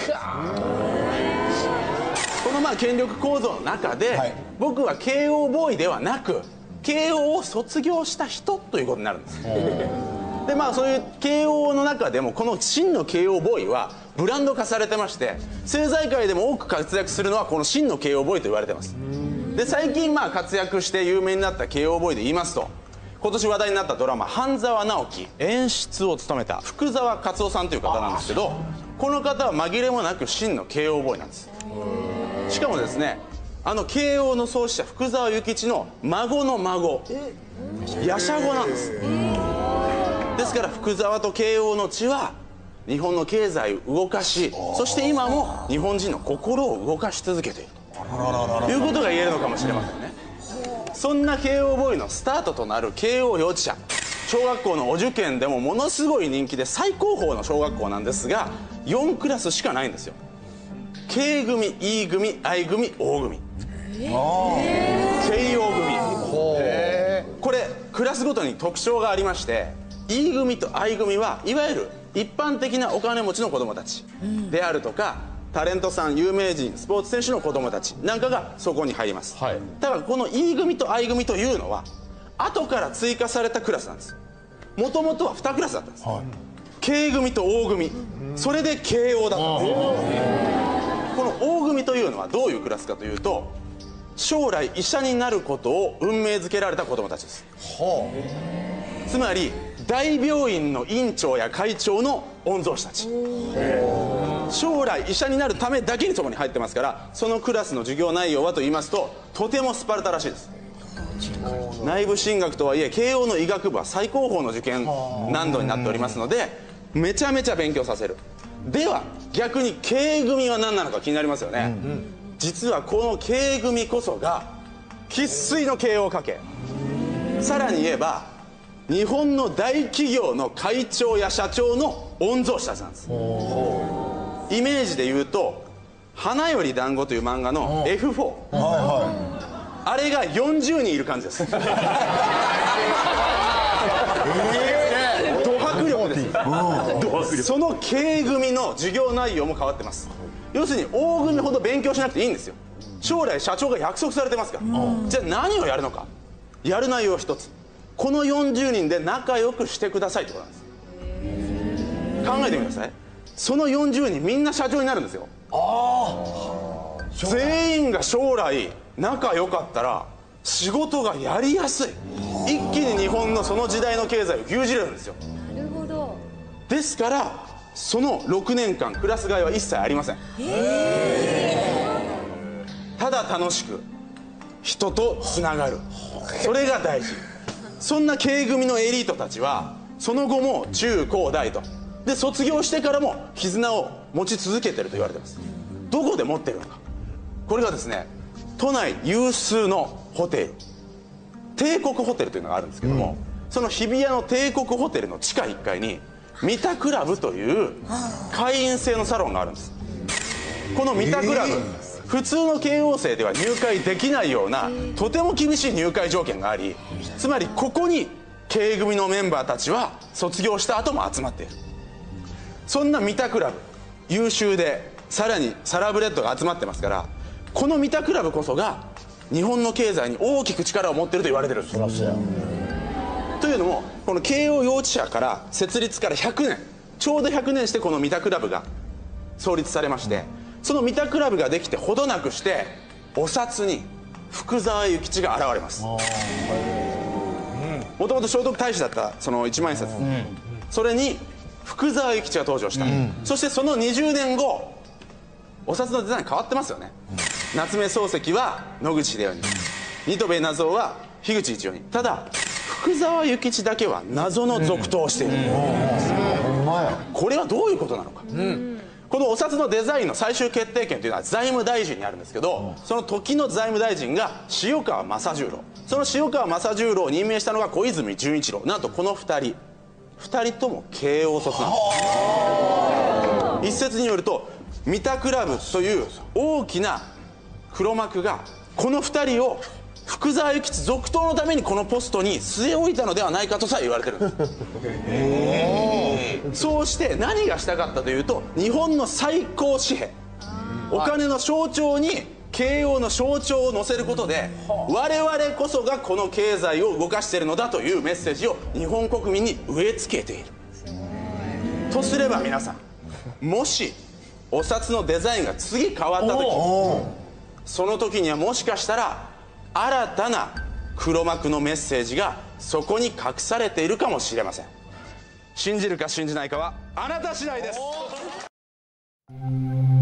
この権力構造の中で、僕は慶応ボーイではなく慶応を卒業した人ということになるんです。でそういう慶応の中でもこの真の慶応ボーイはブランド化されてまして、政財界でも多く活躍するのはこの真の慶応ボーイと言われてます。で最近活躍して有名になった慶応ボーイで言いますと、今年話題になったドラマ「半沢直樹」演出を務めた福沢克夫さんという方なんですけど、この方は紛れもなく真の慶応ボーイなんです。しかもですね、慶応の創始者福沢諭吉の孫の孫、やしゃごなんです。ですから福沢と慶応の血は日本の経済を動かし、そして今も日本人の心を動かし続けているということが言えるのかもしれませんね。そんな慶応ボーイのスタートとなる慶応幼稚舎、小学校のお受験でもものすごい人気で最高峰の小学校なんですが、4クラスしかないんですよ。K 組 E 組 I 組 O 組、慶応組。これクラスごとに特徴がありまして、 E 組と I 組はいわゆる一般的なお金持ちの子供たちであるとか、タレントさん、有名人、スポーツ選手の子供たちなんかがそこに入ります。ただこの E 組と I 組というのは後から追加されたクラスなんです。もともとは2クラスだったんです。K 組と O 組、それで慶応だったんです。この O 組というのはどういうクラスかというと、将来医者になることを運命づけられた子供たちです。つまり大病院の院長や会長の御曹司たち、将来医者になるためだけにそこに入ってますから、そのクラスの授業内容はと言いますと、とてもスパルタらしいです。内部進学とはいえ慶応の医学部は最高峰の受験難度になっておりますので、めちゃめちゃ勉強させる。では逆に K 組は何なのか気になりますよね。 実はこの K 組こそが生粋の慶応家系。さらに言えば日本の大企業の会長や社長の御曹司たちなんです。イメージで言うと「花より団子」という漫画の F4、あれが40人いる感じです。ド迫力です。その K 組の授業内容も変わってます。要するに大組ほど勉強しなくていいんですよ。将来社長が約束されてますから。じゃあ何をやるのか。やる内容一つ、この40人で仲良くしてくださいってことなんです。考えてみてください。その40人みんな社長になるんですよ。全員が将来仲良かったら仕事がやりやすい。一気に日本のその時代の経済を牛耳れるんですよ。 なるほど。 ですからその6年間クラス替えは一切ありません。ただ楽しく人とつながる、それが大事。そんな K 組のエリートたちはその後も中高大とで卒業してからも絆を持ち続けてると言われています。どこで持ってるのか。これがですね、都内有数のホテル、帝国ホテルというのがあるんですけども、その日比谷の帝国ホテルの地下1階に三田クラブという会員制のサロンがあるんです。この三田クラブ、普通の慶応生では入会できないようなとても厳しい入会条件があり、つまりここに K 組のメンバーたちは卒業した後も集まっている。そんな三田クラブ、優秀でさらにサラブレッドが集まってますから、この三田クラブこそが日本の経済に大きく力を持っていると言われてるんです。というのもこの慶応幼稚舎から設立から100年、ちょうど100年してこの三田クラブが創立されまして、その三田クラブができてほどなくしてお札に福沢諭吉が現れます。もともと聖徳太子だったその一万円札、それに福沢諭吉が登場した、そしてその20年後お札のデザイン変わってますよね。夏目漱石は野口英世に、新渡戸稲造は樋口一葉に。ただ福沢諭吉だけは謎の続投をしている。これはどういうことなのか。このお札のデザインの最終決定権というのは財務大臣にあるんですけど、その時の財務大臣が塩川正十郎、その塩川正十郎を任命したのが小泉純一郎。なんとこの2人とも慶応卒なんです。一説によると三田クラブという大きな黒幕がこの2人を福沢諭吉続投のためにこのポストに据え置いたのではないかとさえ言われてるんです。そうして何がしたかったというと、日本の最高紙幣、お金の象徴に慶応の象徴を載せることで、我々こそがこの経済を動かしているのだというメッセージを日本国民に植え付けているとすれば、皆さんもしお札のデザインが次変わった時、その時にはもしかしたら新たな黒幕のメッセージがそこに隠されているかもしれません。信じるか信じないかはあなた次第です。